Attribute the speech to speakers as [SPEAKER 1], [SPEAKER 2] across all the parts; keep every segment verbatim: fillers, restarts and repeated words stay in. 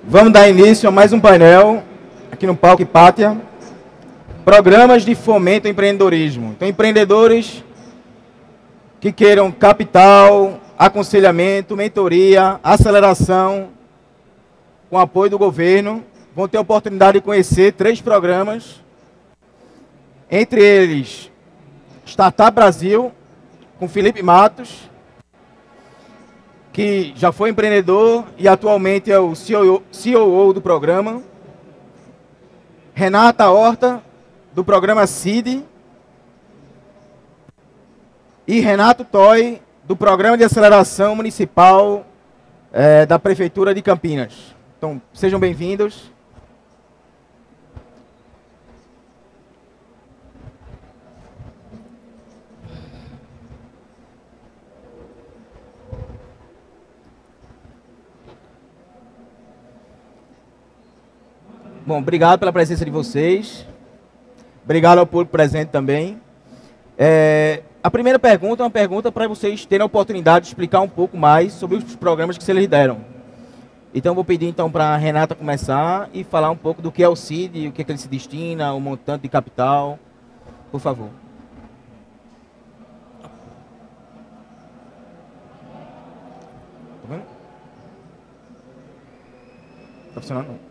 [SPEAKER 1] Vamos dar início a mais um painel aqui no Palco Hipátia. Programas de fomento ao empreendedorismo. Então, empreendedores que queiram capital, aconselhamento, mentoria, aceleração, com apoio do governo, vão ter a oportunidade de conhecer três programas, entre eles Startup Brasil, com Felipe Matos, que já foi empreendedor e atualmente é o C E O do programa. Renata Horta, do programa C I D. E Renato Toy, do programa de aceleração municipal é, da Prefeitura de Campinas. Então, sejam bem-vindos. Bom, obrigado pela presença de vocês. Obrigado ao público presente também. É, a primeira pergunta é uma pergunta para vocês terem a oportunidade de explicar um pouco mais sobre os programas que vocês lideram. Então, vou pedir então para a Renata começar e falar um pouco do que é o C I D, o que, é que ele se destina, o montante de capital. Por favor. Tá vendo? Tá funcionando? Não.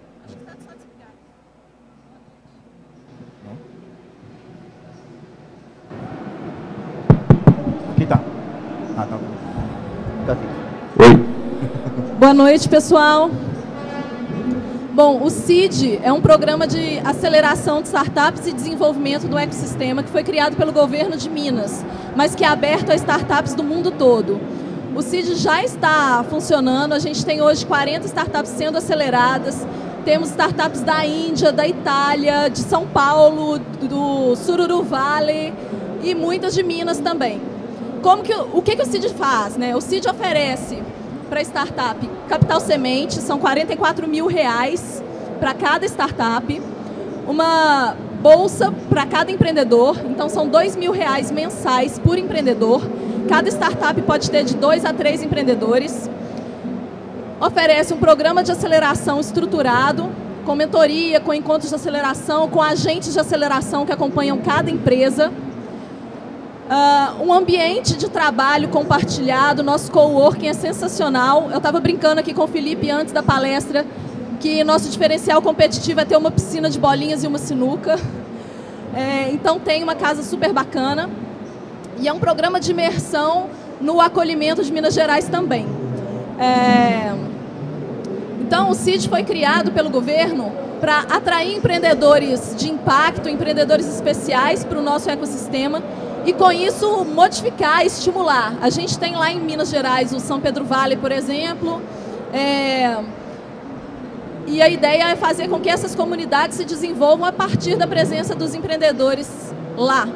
[SPEAKER 1] Aqui tá. Ah, tá. Tá aqui.
[SPEAKER 2] Oi.
[SPEAKER 3] Boa noite, pessoal. Bom, o C I D é um programa de aceleração de startups e desenvolvimento do ecossistema que foi criado pelo governo de Minas, mas que é aberto a startups do mundo todo. O C I D já está funcionando, a gente tem hoje quarenta startups sendo aceleradas, temos startups da Índia, da Itália, de São Paulo, do Sururu Valley e muitas de Minas também. Como que, o que, que o C I D faz, né? O C I D oferece para startup capital semente, são quarenta e quatro mil reais para cada startup, uma bolsa para cada empreendedor, então são dois mil reais mensais por empreendedor, cada startup pode ter de dois a três empreendedores, oferece um programa de aceleração estruturado, com mentoria, com encontros de aceleração, com agentes de aceleração que acompanham cada empresa, Uh, um ambiente de trabalho compartilhado, nosso coworking é sensacional. Eu estava brincando aqui com o Felipe antes da palestra que nosso diferencial competitivo é ter uma piscina de bolinhas e uma sinuca. É, então tem uma casa super bacana. E é um programa de imersão no acolhimento de Minas Gerais também. É, então o C I D foi criado pelo governo para atrair empreendedores de impacto, empreendedores especiais para o nosso ecossistema. E com isso modificar, estimular. A gente tem lá em Minas Gerais o São Pedro Vale, por exemplo, é... e a ideia é fazer com que essas comunidades se desenvolvam a partir da presença dos empreendedores lá.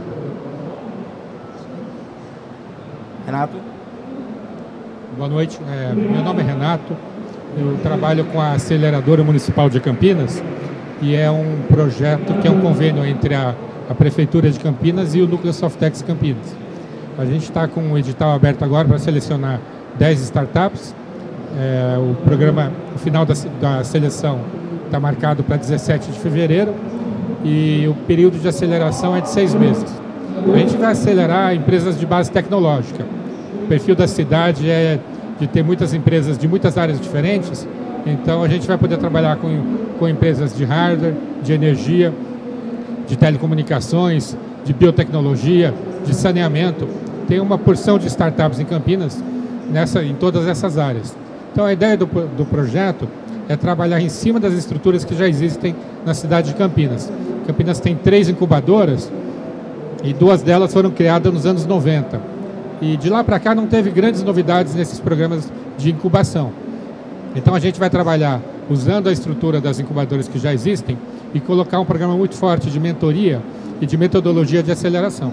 [SPEAKER 1] Renato?
[SPEAKER 4] Boa noite, é, meu nome é Renato, eu trabalho com a Aceleradora Municipal de Campinas e é um projeto que é um convênio entre a a Prefeitura de Campinas e o Núcleo Softex Campinas. A gente está com um edital aberto agora para selecionar dez startups. É, o programa, o final da, da seleção está marcado para dezessete de fevereiro e o período de aceleração é de seis meses. A gente vai acelerar empresas de base tecnológica. O perfil da cidade é de ter muitas empresas de muitas áreas diferentes, então a gente vai poder trabalhar com, com empresas de hardware, de energia, de telecomunicações, de biotecnologia, de saneamento. Tem uma porção de startups em Campinas nessa, em todas essas áreas. Então a ideia do, do projeto é trabalhar em cima das estruturas que já existem na cidade de Campinas. Campinas tem três incubadoras e duas delas foram criadas nos anos noventa. E de lá para cá não teve grandes novidades nesses programas de incubação. Então a gente vai trabalhar usando a estrutura das incubadoras que já existem e colocar um programa muito forte de mentoria e de metodologia de aceleração.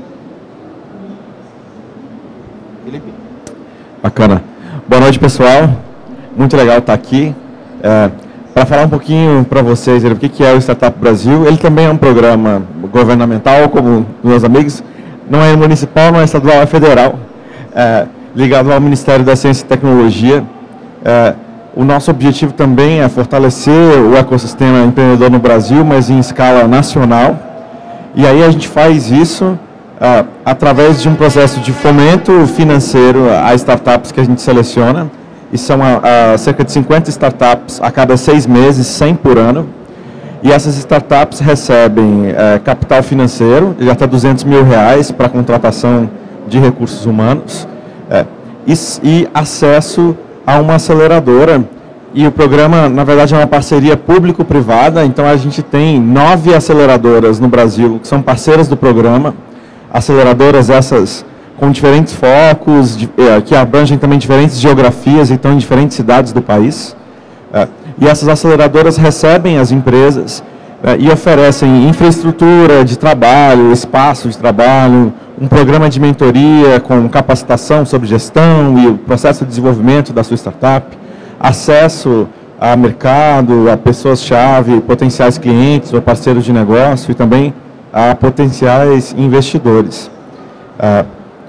[SPEAKER 1] Felipe?
[SPEAKER 2] Bacana. Boa noite, pessoal. Muito legal estar aqui. É, para falar um pouquinho para vocês o que é o Startup Brasil, ele também é um programa governamental, como meus amigos, não é municipal, não é estadual, é federal, é, ligado ao Ministério da Ciência e Tecnologia. É, o nosso objetivo também é fortalecer o ecossistema empreendedor no Brasil, mas em escala nacional. E aí a gente faz isso ah, através de um processo de fomento financeiro a startups que a gente seleciona. E são a, a cerca de cinquenta startups a cada seis meses, cem por ano. E essas startups recebem eh, capital financeiro de até duzentos mil reais para contratação de recursos humanos eh, e, e acesso a uma aceleradora. E o programa, na verdade, é uma parceria público-privada, então a gente tem nove aceleradoras no Brasil que são parceiras do programa, aceleradoras essas com diferentes focos, de, eh, que abrangem também diferentes geografias e estão em diferentes cidades do país. Eh, e essas aceleradoras recebem as empresas eh, e oferecem infraestrutura de trabalho, espaço de trabalho, um programa de mentoria com capacitação sobre gestão e o processo de desenvolvimento da sua startup, acesso a mercado, a pessoas-chave, potenciais clientes ou parceiros de negócio e também a potenciais investidores. Uh,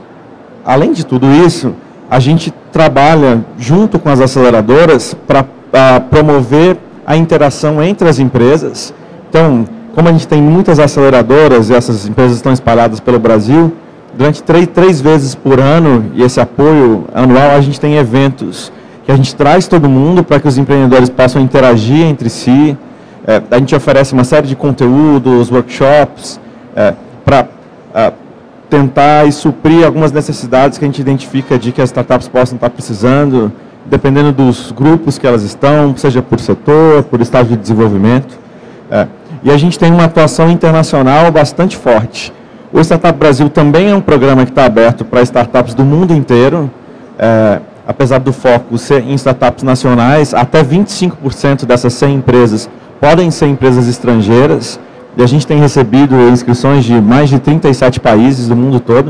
[SPEAKER 2] além de tudo isso, a gente trabalha junto com as aceleradoras para uh, promover a interação entre as empresas. Então, como a gente tem muitas aceleradoras e essas empresas estão espalhadas pelo Brasil, durante três, três vezes por ano, e esse apoio anual, a gente tem eventos que a gente traz todo mundo para que os empreendedores possam interagir entre si. É, a gente oferece uma série de conteúdos, workshops, é, para é, tentar e suprir algumas necessidades que a gente identifica de que as startups possam estar precisando, dependendo dos grupos que elas estão, seja por setor, por estágio de desenvolvimento. É, e a gente tem uma atuação internacional bastante forte. O Startup Brasil também é um programa que está aberto para startups do mundo inteiro. É, apesar do foco ser em startups nacionais, até vinte e cinco por cento dessas cem empresas podem ser empresas estrangeiras, e a gente tem recebido inscrições de mais de trinta e sete países do mundo todo.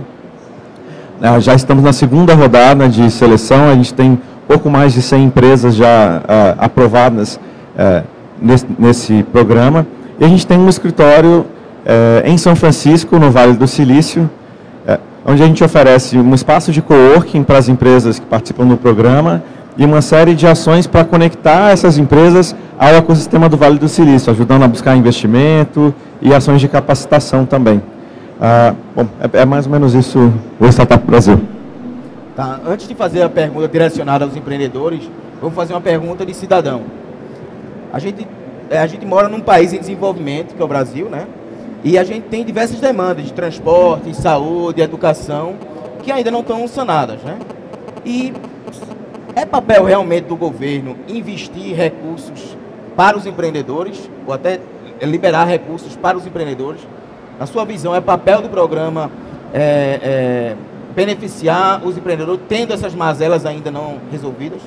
[SPEAKER 2] Uh, já estamos na segunda rodada de seleção, a gente tem pouco mais de cem empresas já uh, aprovadas uh, nesse, nesse programa, e a gente tem um escritório uh, em São Francisco, no Vale do Silício, onde a gente oferece um espaço de coworking para as empresas que participam do programa e uma série de ações para conectar essas empresas ao ecossistema do Vale do Silício, ajudando a buscar investimento e ações de capacitação também. Ah, bom, é, é mais ou menos isso o Startup Brasil.
[SPEAKER 1] Tá, antes de fazer a pergunta direcionada aos empreendedores, vamos fazer uma pergunta de cidadão. A gente, a gente mora num país em desenvolvimento, que é o Brasil, né? E a gente tem diversas demandas de transporte, saúde, educação, que ainda não estão sanadas, né? E é papel realmente do governo investir recursos para os empreendedores, ou até liberar recursos para os empreendedores? Na sua visão, é papel do programa é, é, beneficiar os empreendedores, tendo essas mazelas ainda não resolvidas?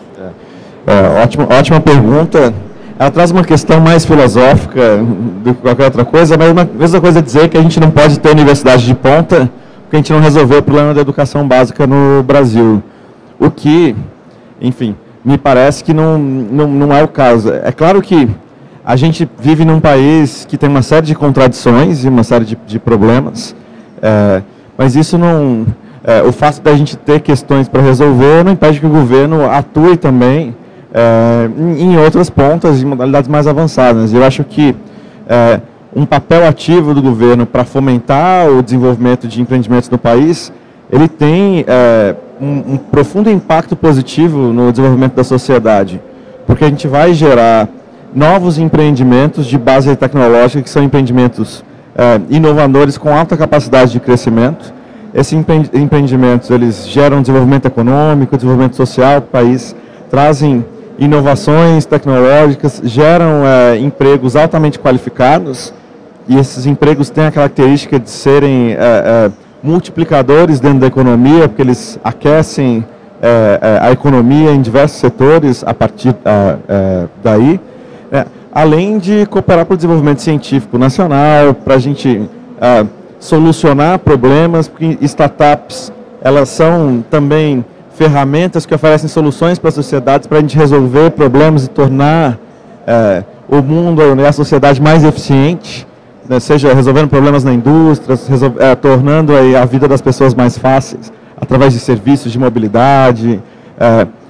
[SPEAKER 2] É, é, ótima, ótima pergunta. Ela traz uma questão mais filosófica do que qualquer outra coisa, mas uma mesma coisa é dizer que a gente não pode ter universidade de ponta porque a gente não resolveu o problema da educação básica no Brasil. O que, enfim, me parece que não, não, não é o caso. É claro que a gente vive num país que tem uma série de contradições e uma série de, de problemas, é, mas isso não... É, o fato da gente ter questões para resolver não impede que o governo atue também É, em outras pontas, em modalidades mais avançadas. Eu acho que é, um papel ativo do governo para fomentar o desenvolvimento de empreendimentos no país, ele tem é, um, um profundo impacto positivo no desenvolvimento da sociedade, porque a gente vai gerar novos empreendimentos de base tecnológica, que são empreendimentos é, inovadores com alta capacidade de crescimento. Esses empreendimentos, eles geram desenvolvimento econômico, desenvolvimento social do país, trazem inovações tecnológicas, geram é, empregos altamente qualificados, e esses empregos têm a característica de serem é, é, multiplicadores dentro da economia, porque eles aquecem é, é, a economia em diversos setores a partir é, é, daí, é, além de cooperar para o desenvolvimento científico nacional, para a gente é, solucionar problemas, porque startups, elas são também ferramentas que oferecem soluções para a sociedade, para a gente resolver problemas e tornar é, o mundo e a sociedade mais eficiente, né, seja resolvendo problemas na indústria, resol é, tornando aí, a vida das pessoas mais fáceis, através de serviços de mobilidade, é,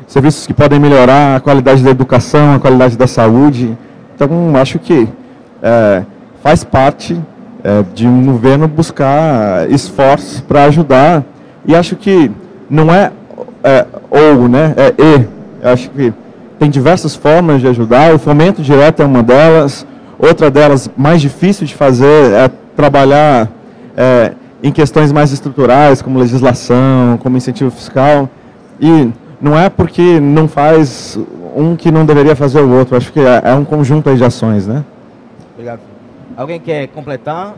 [SPEAKER 2] serviços que podem melhorar a qualidade da educação, a qualidade da saúde. Então, acho que é, faz parte é, de um governo buscar esforços para ajudar. E acho que não é, é ou, né, é e. Eu acho que tem diversas formas de ajudar. O fomento direto é uma delas. Outra delas, mais difícil de fazer, é trabalhar é, em questões mais estruturais, como legislação, como incentivo fiscal. E não é porque não faz um que não deveria fazer o outro. Acho que é, é um conjunto aí de ações, né?
[SPEAKER 1] Obrigado. Alguém quer completar?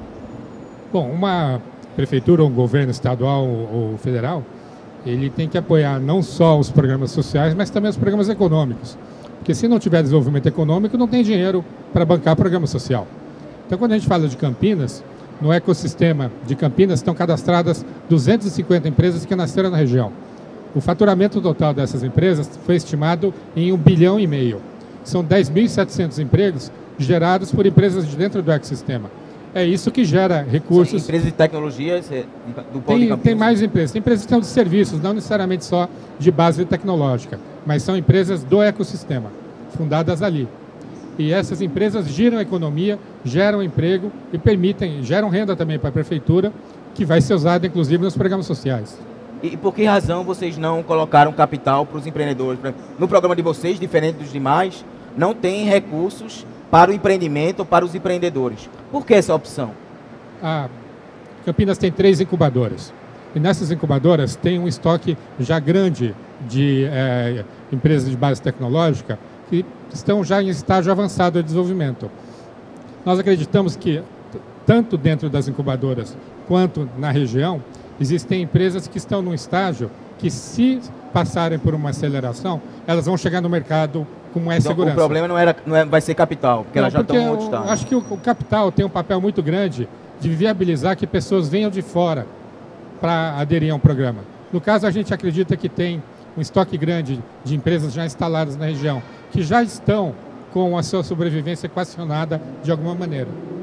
[SPEAKER 4] Bom, uma prefeitura, um governo estadual ou federal, ele tem que apoiar não só os programas sociais, mas também os programas econômicos. Porque se não tiver desenvolvimento econômico, não tem dinheiro para bancar programa social. Então, quando a gente fala de Campinas, no ecossistema de Campinas estão cadastradas duzentas e cinquenta empresas que nasceram na região. O faturamento total dessas empresas foi estimado em um bilhão e meio. São dez mil e setecentos empregos gerados por empresas de dentro do ecossistema. É isso que gera recursos.
[SPEAKER 1] São empresas de tecnologia do polo de Campinas?
[SPEAKER 4] Tem mais empresas. Tem empresas que são de serviços, não necessariamente só de base tecnológica, mas são empresas do ecossistema, fundadas ali. E essas empresas giram a economia, geram emprego e permitem, geram renda também para a prefeitura, que vai ser usada inclusive nos programas sociais.
[SPEAKER 1] E por que razão vocês não colocaram capital para os empreendedores? No programa de vocês, diferente dos demais, não tem recursos para o empreendimento ou para os empreendedores. Por que essa opção?
[SPEAKER 4] A Campinas tem três incubadoras. E nessas incubadoras tem um estoque já grande de é, empresas de base tecnológica que estão já em estágio avançado de desenvolvimento. Nós acreditamos que, tanto dentro das incubadoras quanto na região, existem empresas que estão num estágio que, se passarem por uma aceleração, elas vão chegar no mercado com mais
[SPEAKER 1] então,
[SPEAKER 4] segurança.
[SPEAKER 1] O problema não, era, não é, vai ser capital, porque
[SPEAKER 4] não,
[SPEAKER 1] elas já
[SPEAKER 4] porque
[SPEAKER 1] estão em outro estágio.
[SPEAKER 4] Eu acho que o, o capital tem um papel muito grande de viabilizar que pessoas venham de fora para aderir a um programa. No caso, a gente acredita que tem um estoque grande de empresas já instaladas na região, que já estão com a sua sobrevivência equacionada de alguma maneira.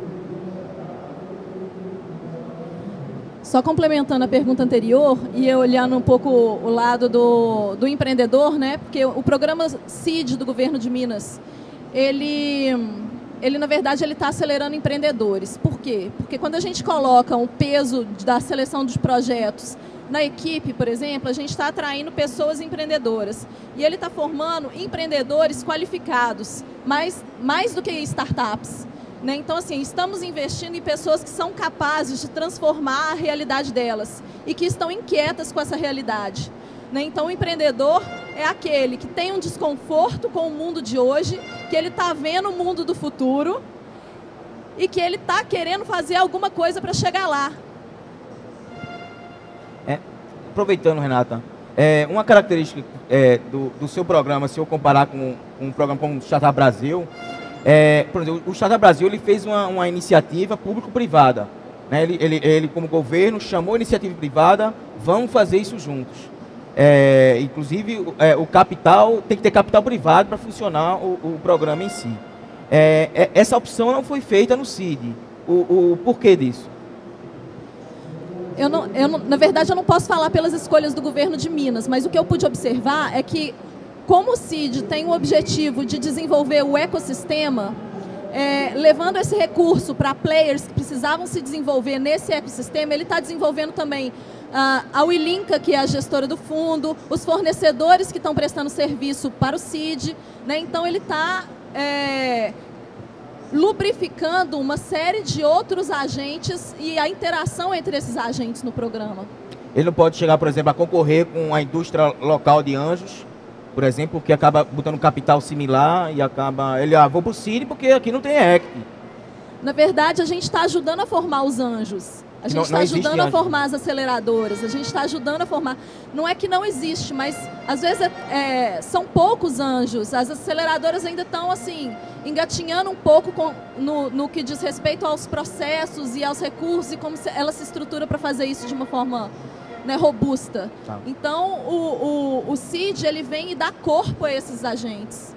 [SPEAKER 3] Só complementando a pergunta anterior e olhando um pouco o lado do, do empreendedor, né? Porque o programa C I D do governo de Minas, ele, ele na verdade, ele está acelerando empreendedores. Por quê? Porque quando a gente coloca o peso da seleção dos projetos na equipe, por exemplo, a gente está atraindo pessoas empreendedoras. E ele está formando empreendedores qualificados, mais, mais do que startups. Né? Então, assim, estamos investindo em pessoas que são capazes de transformar a realidade delas e que estão inquietas com essa realidade. Né? Então, o empreendedor é aquele que tem um desconforto com o mundo de hoje, que ele está vendo o mundo do futuro e que ele está querendo fazer alguma coisa para chegar lá.
[SPEAKER 1] É, aproveitando, Renata, é, uma característica é, do, do seu programa, se eu comparar com um programa como o Startup Brasil, é, por exemplo, o Startup Brasil ele fez uma, uma iniciativa público-privada. Né? Ele, ele, ele, como governo, chamou a iniciativa privada, vamos fazer isso juntos. É, inclusive, é, o capital, tem que ter capital privado para funcionar o, o programa em si. É, é, essa opção não foi feita no C I D. O, o porquê disso?
[SPEAKER 3] Eu não, eu não, na verdade, eu não posso falar pelas escolhas do governo de Minas, mas o que eu pude observar é que, como o C I D tem o objetivo de desenvolver o ecossistema, é, levando esse recurso para players que precisavam se desenvolver nesse ecossistema, ele está desenvolvendo também uh, a Wilinka, que é a gestora do fundo, os fornecedores que estão prestando serviço para o C I D, né? Então ele está é, lubrificando uma série de outros agentes e a interação entre esses agentes no programa.
[SPEAKER 1] Ele não pode chegar, por exemplo, a concorrer com a indústria local de Anjos, por exemplo, que acaba botando capital similar e acaba... Ele, ah, vou para o C I D porque aqui não tem equity.
[SPEAKER 3] Na verdade, a gente está ajudando a formar os anjos. A gente está ajudando a formar as aceleradoras. A gente está ajudando a formar... Não é que não existe, mas às vezes é, são poucos anjos. As aceleradoras ainda estão, assim, engatinhando um pouco com, no, no que diz respeito aos processos e aos recursos e como se, ela se estrutura para fazer isso de uma forma... Né, robusta. Tá. Então, o, o, o C I D ele vem e dá corpo a esses agentes.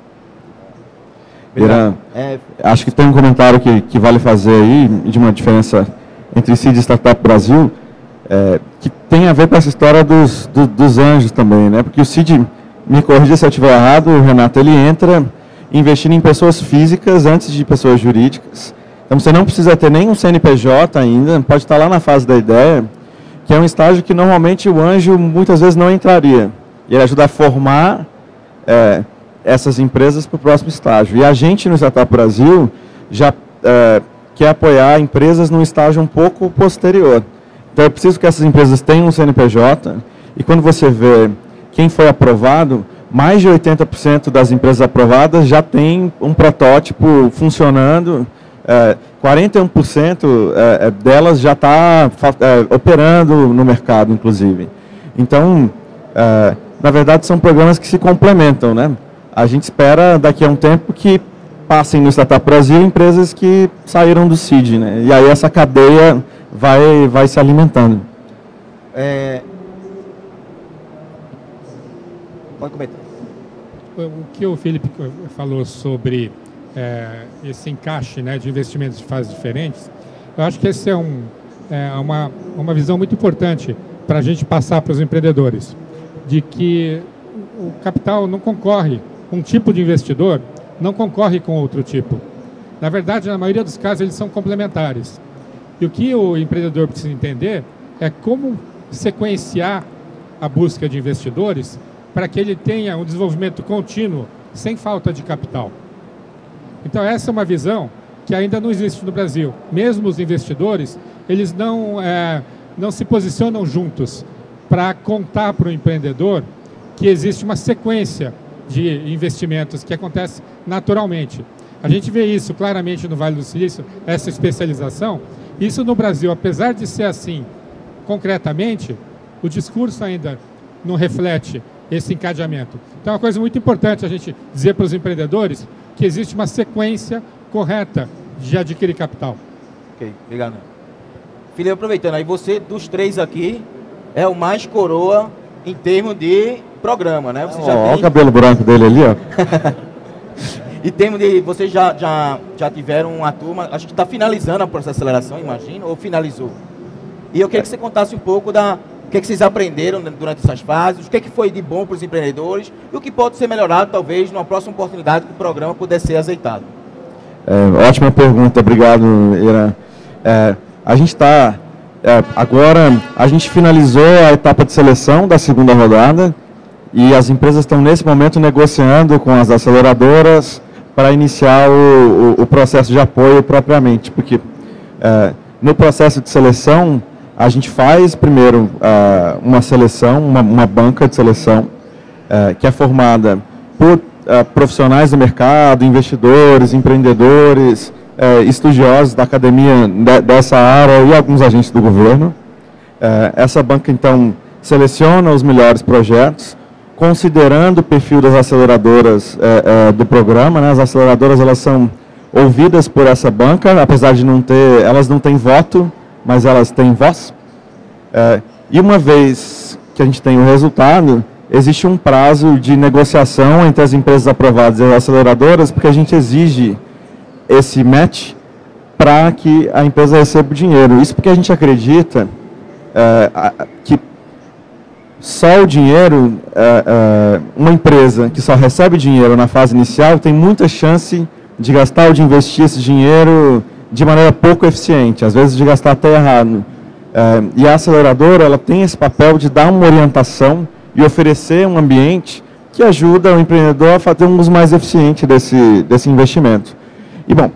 [SPEAKER 2] Beira, é, acho que tem um comentário que, que vale fazer aí, de uma diferença entre C I D e Startup Brasil, é, que tem a ver com essa história dos, do, dos anjos também, né? Porque o C I D me corrija se eu estiver errado, o Renato, ele entra investindo em pessoas físicas antes de pessoas jurídicas. Então você não precisa ter nem um C N P J ainda, pode estar lá na fase da ideia, que é um estágio que normalmente o anjo muitas vezes não entraria. E ele ajuda a formar é, essas empresas para o próximo estágio. E a gente no Startup Brasil já é, quer apoiar empresas num estágio um pouco posterior. Então é preciso que essas empresas tenham um C N P J, e quando você vê quem foi aprovado, mais de oitenta por cento das empresas aprovadas já tem um protótipo funcionando, é, quarenta e um por cento é, delas já está é, operando no mercado, inclusive. Então, é, na verdade, são programas que se complementam, né? A gente espera, daqui a um tempo, que passem no Startup Brasil empresas que saíram do C I D, né? E aí essa cadeia vai, vai se alimentando.
[SPEAKER 1] É... Pode comentar.
[SPEAKER 4] O que o Felipe falou sobre é, esse encaixe, né, de investimentos de fases diferentes, eu acho que essa é, um, é uma, uma visão muito importante para a gente passar para os empreendedores, de que o capital não concorre, um tipo de investidor não concorre com outro tipo. Na verdade, na maioria dos casos, eles são complementares. E o que o empreendedor precisa entender é como sequenciar a busca de investidores para que ele tenha um desenvolvimento contínuo, sem falta de capital. Então, essa é uma visão que ainda não existe no Brasil. Mesmo os investidores, eles não, é, não se posicionam juntos para contar para o empreendedor que existe uma sequência de investimentos que acontece naturalmente. A gente vê isso claramente no Vale do Silício, essa especialização. Isso no Brasil, apesar de ser assim concretamente, o discurso ainda não reflete esse encadeamento. Então é uma coisa muito importante a gente dizer para os empreendedores que existe uma sequência correta de adquirir capital.
[SPEAKER 1] Ok, obrigado. Felipe, aproveitando, aí você, dos três aqui, é o mais coroa em termos de programa, né? Você já
[SPEAKER 2] Olha
[SPEAKER 1] tem...
[SPEAKER 2] o cabelo branco dele ali, ó.
[SPEAKER 1] Em termos de... Vocês já, já, já tiveram uma turma, acho que está finalizando a processo de aceleração, imagino, ou finalizou? E eu queria que você contasse um pouco da... O que, é que vocês aprenderam durante essas fases, o que, é que foi de bom para os empreendedores e o que pode ser melhorado, talvez, numa próxima oportunidade que o programa puder ser azeitado.
[SPEAKER 2] É, ótima pergunta, obrigado, Ira. É, a gente está, é, agora, a gente finalizou a etapa de seleção da segunda rodada e as empresas estão, nesse momento, negociando com as aceleradoras para iniciar o, o, o processo de apoio propriamente, porque é, no processo de seleção, a gente faz, primeiro, uh, uma seleção, uma, uma banca de seleção, uh, que é formada por uh, profissionais do mercado, investidores, empreendedores, uh, estudiosos da academia de, dessa área e alguns agentes do governo. Uh, essa banca, então, seleciona os melhores projetos, considerando o perfil das aceleradoras uh, uh, do programa, né? As aceleradoras, elas são ouvidas por essa banca, apesar de não ter, elas não têm voto, mas elas têm voz. É, e uma vez que a gente tem o resultado, existe um prazo de negociação entre as empresas aprovadas e as aceleradoras, porque a gente exige esse match para que a empresa receba o dinheiro. Isso porque a gente acredita é, que só o dinheiro, é, é, uma empresa que só recebe dinheiro na fase inicial tem muita chance de gastar ou de investir esse dinheiro de maneira pouco eficiente, às vezes de gastar até errado. É, e a aceleradora, ela tem esse papel de dar uma orientação e oferecer um ambiente que ajuda o empreendedor a fazer um uso mais eficiente desse, desse investimento. E, bom,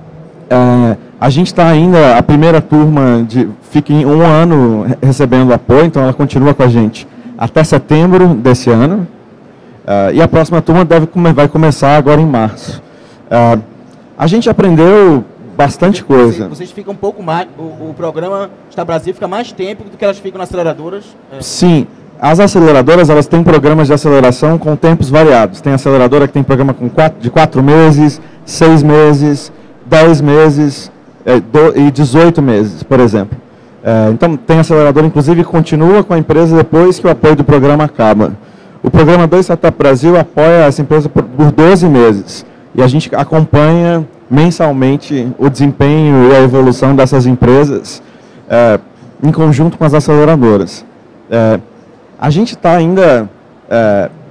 [SPEAKER 2] é, a gente está ainda, a primeira turma de, fica em um ano recebendo apoio, então ela continua com a gente até setembro desse ano, é, e a próxima turma deve, vai começar agora em março. É, a gente aprendeu bastante coisa.
[SPEAKER 1] Vocês, vocês ficam um pouco mais, o, o programa Startup Brasil fica mais tempo do que elas ficam nas aceleradoras? É.
[SPEAKER 2] Sim, as aceleradoras, elas têm programas de aceleração com tempos variados. Tem aceleradora que tem programa com quatro, de quatro meses, seis meses, dez meses é, do, e dezoito meses, por exemplo. É, então, tem aceleradora, inclusive, que continua com a empresa depois que o apoio do programa acaba. O programa dois Startup Brasil apoia essa empresa por, por doze meses. E a gente acompanha mensalmente o desempenho e a evolução dessas empresas é, em conjunto com as aceleradoras. É, a gente está ainda é,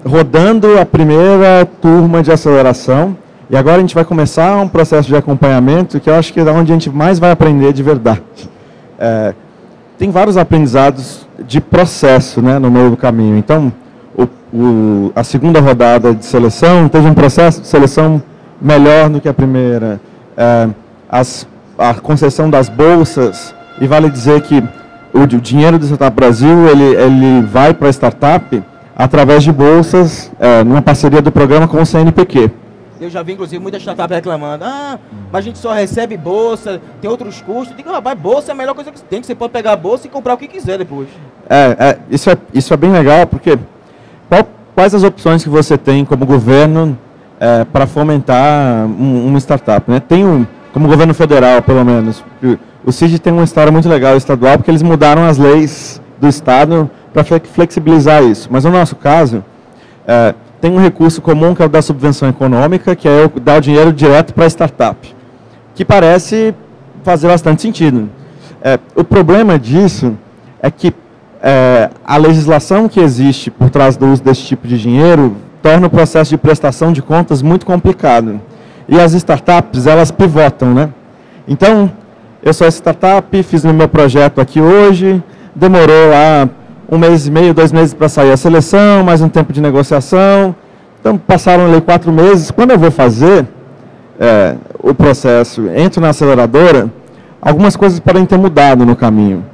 [SPEAKER 2] rodando a primeira turma de aceleração, e agora a gente vai começar um processo de acompanhamento, que eu acho que é onde a gente mais vai aprender de verdade. É, tem vários aprendizados de processo, né, no meio do caminho. Então, o, o, a segunda rodada de seleção teve um processo de seleção melhor do que a primeira. É, as, a concessão das bolsas, e vale dizer que o, o dinheiro do Startup Brasil, ele, ele vai para a startup através de bolsas, é, numa parceria do programa com o C N P Q.
[SPEAKER 1] Eu já vi, inclusive, muitas startups reclamando. Ah, mas a gente só recebe bolsa, tem outros custos. Eu digo, rapaz, bolsa é a melhor coisa que tem, que você pode pegar a bolsa e comprar o que quiser depois.
[SPEAKER 2] É, é, isso, é isso é bem legal, porque qual, quais as opções que você tem como governo é, para fomentar um, uma startup, né? Tem um, como governo federal, pelo menos. O C I D tem uma história muito legal estadual, porque eles mudaram as leis do estado para flexibilizar isso. Mas no nosso caso, é, tem um recurso comum que é o da subvenção econômica, que é dar o dinheiro direto para a startup, que parece fazer bastante sentido. É, o problema disso é que é, a legislação que existe por trás do uso desse tipo de dinheiro torna o processo de prestação de contas muito complicado. E as startups, elas pivotam, né? Então, eu sou essa startup, fiz o meu projeto aqui hoje, demorou lá um mês e meio, dois meses para sair a seleção, mais um tempo de negociação. Então, passaram ali quatro meses. Quando eu vou fazer é, o processo, entro na aceleradora, algumas coisas podem ter mudado no caminho.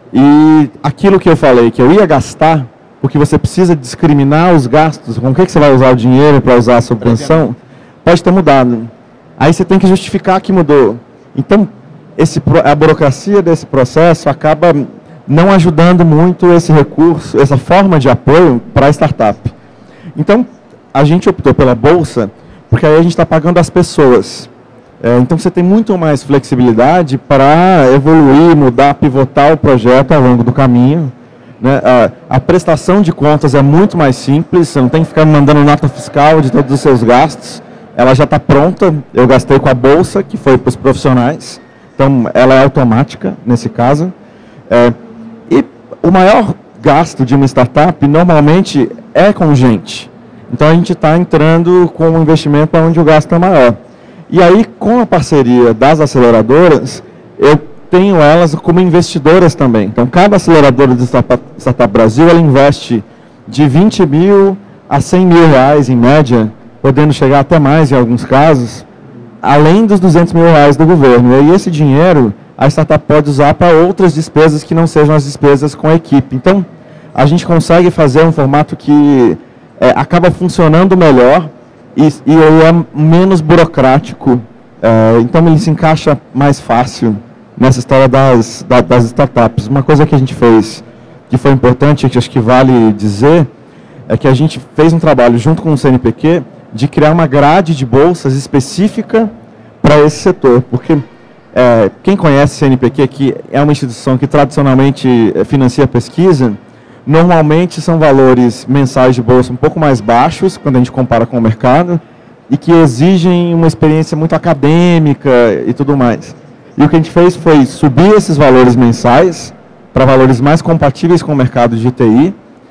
[SPEAKER 2] E aquilo que eu falei, que eu ia gastar, porque você precisa discriminar os gastos, com o que, que você vai usar o dinheiro para usar a subvenção, pode ter mudado. Aí você tem que justificar que mudou. Então, esse, a burocracia desse processo acaba não ajudando muito esse recurso, essa forma de apoio para a startup. Então, a gente optou pela bolsa, porque aí a gente está pagando as pessoas. É, então, você tem muito mais flexibilidade para evoluir, mudar, pivotar o projeto ao longo do caminho. Né? A, a prestação de contas é muito mais simples, você não tem que ficar mandando nota fiscal de todos os seus gastos. Ela já está pronta, eu gastei com a bolsa, que foi para os profissionais. Então, ela é automática, nesse caso. É, e o maior gasto de uma startup, normalmente, é com gente. Então, a gente está entrando com um investimento onde o gasto é maior. E aí, com a parceria das aceleradoras, eu tenho elas como investidoras também. Então, cada aceleradora do Startup, Startup Brasil, ela investe de vinte mil a cem mil reais, em média, podendo chegar até mais em alguns casos, além dos duzentos mil reais do governo. E aí, esse dinheiro, a startup pode usar para outras despesas que não sejam as despesas com a equipe. Então, a gente consegue fazer um formato que é, acaba funcionando melhor e, e ele é menos burocrático. É, então, ele se encaixa mais fácil nessa história das, da, das startups. Uma coisa que a gente fez que foi importante, que acho que vale dizer, é que a gente fez um trabalho junto com o C N P Q de criar uma grade de bolsas específica para esse setor, porque é, quem conhece o C N P Q, que é uma instituição que tradicionalmente financia pesquisa, normalmente são valores mensais de bolsa um pouco mais baixos, quando a gente compara com o mercado, e que exigem uma experiência muito acadêmica e tudo mais. E o que a gente fez foi subir esses valores mensais para valores mais compatíveis com o mercado de T I,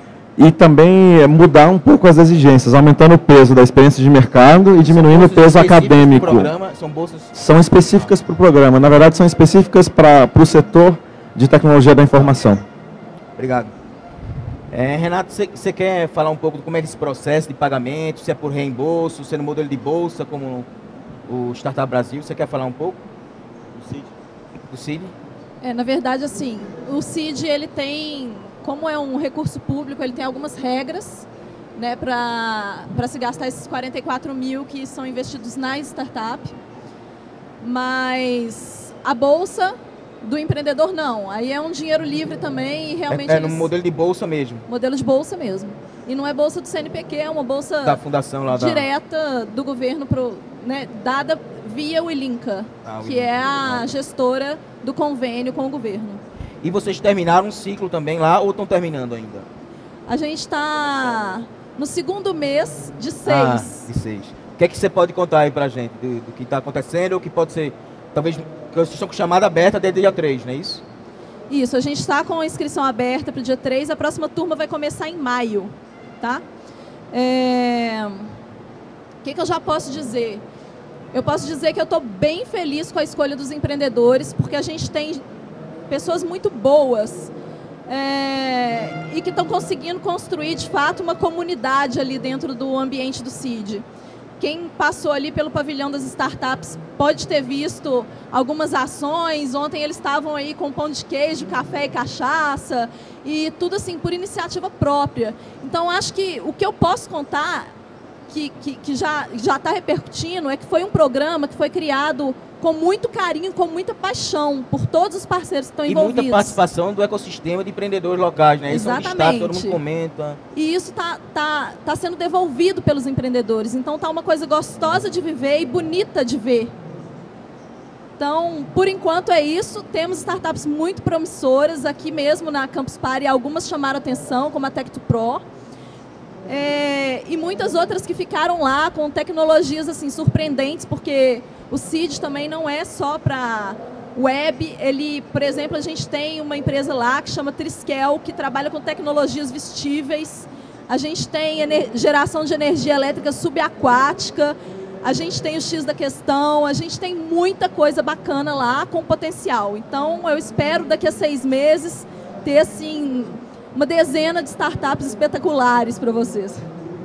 [SPEAKER 2] e também mudar um pouco as exigências, aumentando o peso da experiência de mercado e diminuindo o peso acadêmico.
[SPEAKER 1] Programa, são bolsas?
[SPEAKER 2] São específicas para o programa. Na verdade, são específicas para o setor de tecnologia da informação.
[SPEAKER 1] Obrigado. É, Renato, você quer falar um pouco de como é esse processo de pagamento, se é por reembolso, se é no modelo de bolsa, como o Startup Brasil? Você quer falar um pouco do C I D? Do C I D?
[SPEAKER 3] É, na verdade, assim, o C I D, ele tem... Como é um recurso público, ele tem algumas regras, né, para se gastar esses quarenta e quatro mil que são investidos na startup. Mas a bolsa do empreendedor não. Aí é um dinheiro livre também e realmente...
[SPEAKER 1] É, é no modelo de bolsa mesmo.
[SPEAKER 3] Modelo de bolsa mesmo. E não é bolsa do C N P Q, é uma bolsa
[SPEAKER 1] da fundação lá
[SPEAKER 3] direta
[SPEAKER 1] da...
[SPEAKER 3] do governo, pro, né, dada via o ILINCA, ah, que é a gestora do convênio com o governo.
[SPEAKER 1] E vocês terminaram um ciclo também lá ou estão terminando ainda?
[SPEAKER 3] A gente está no segundo mês de seis.
[SPEAKER 1] Ah, de seis. O que é que você pode contar aí pra gente do, do que está acontecendo ou que pode ser, talvez, que vocês estão com chamada aberta desde o dia três, não é isso?
[SPEAKER 3] Isso, a gente está com a inscrição aberta para o dia três, a próxima turma vai começar em maio, tá? É... O que, que eu já posso dizer? Eu posso dizer que eu estou bem feliz com a escolha dos empreendedores, porque a gente tem pessoas muito boas é... e que estão conseguindo construir, de fato, uma comunidade ali dentro do ambiente do C I D. Quem passou ali pelo pavilhão das startups pode ter visto algumas ações. Ontem eles estavam aí com pão de queijo, café e cachaça, e tudo assim por iniciativa própria. Então, acho que o que eu posso contar, que, que, que já já está repercutindo, é que foi um programa que foi criado com muito carinho, com muita paixão por todos os parceiros que estão envolvidos.
[SPEAKER 1] E muita participação do ecossistema de empreendedores locais, né? Isso é um destaque, todo mundo comenta.
[SPEAKER 3] E isso está tá, tá sendo devolvido pelos empreendedores. Então, está uma coisa gostosa de viver e bonita de ver. Então, por enquanto é isso. Temos startups muito promissoras aqui mesmo na Campus Party. Algumas chamaram atenção, como a Tech to Pro. É, e muitas outras que ficaram lá com tecnologias assim, surpreendentes, porque o C I D também não é só para web. Ele, por exemplo, a gente tem uma empresa lá que chama Triskel, que trabalha com tecnologias vestíveis. A gente tem geração de energia elétrica subaquática. A gente tem o X da questão. A gente tem muita coisa bacana lá com potencial. Então, eu espero daqui a seis meses ter assim uma dezena de startups espetaculares para vocês.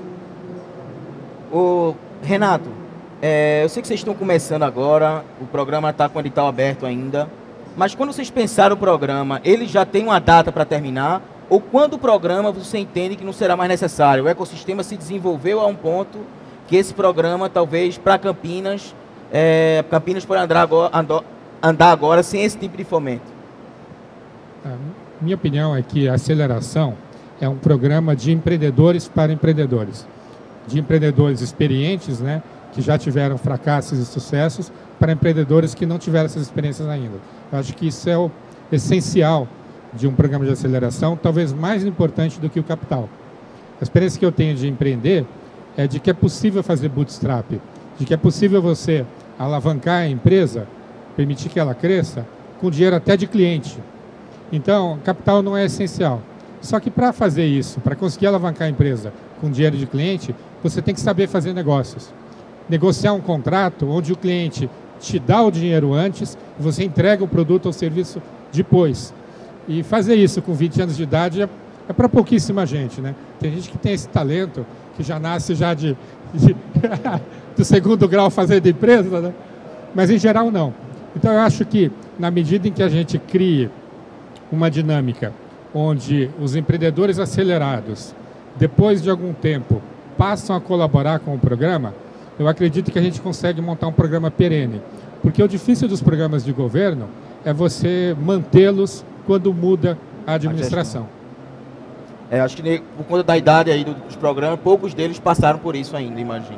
[SPEAKER 1] Ô, Renato, é, eu sei que vocês estão começando agora, o programa está com o edital aberto ainda, mas quando vocês pensaram o programa, ele já tem uma data para terminar? Ou quando o programa você entende que não será mais necessário? O ecossistema se desenvolveu a um ponto que esse programa, talvez, para Campinas, é, Campinas pode andar agora, andar agora sem esse tipo de fomento?
[SPEAKER 4] É, minha opinião é que a aceleração é um programa de empreendedores para empreendedores. De empreendedores experientes, né, que já tiveram fracassos e sucessos, para empreendedores que não tiveram essas experiências ainda. Eu acho que isso é o essencial de um programa de aceleração, talvez mais importante do que o capital. A experiência que eu tenho de empreender é de que é possível fazer bootstrap, de que é possível você alavancar a empresa, permitir que ela cresça, com dinheiro até de cliente. Então, capital não é essencial. Só que para fazer isso, para conseguir alavancar a empresa com dinheiro de cliente, você tem que saber fazer negócios. Negociar um contrato onde o cliente te dá o dinheiro antes e você entrega o produto ou serviço depois. E fazer isso com vinte anos de idade é, é para pouquíssima gente, né? Tem gente que tem esse talento, que já nasce já de, de do segundo grau fazendo empresa, né? Mas em geral não. Então eu acho que na medida em que a gente crie uma dinâmica onde os empreendedores acelerados, depois de algum tempo, passam a colaborar com o programa, eu acredito que a gente consegue montar um programa perene. Porque o difícil dos programas de governo é você mantê-los quando muda a administração.
[SPEAKER 1] É, acho que por conta da idade aí dos programas, poucos deles passaram por isso ainda, imagino.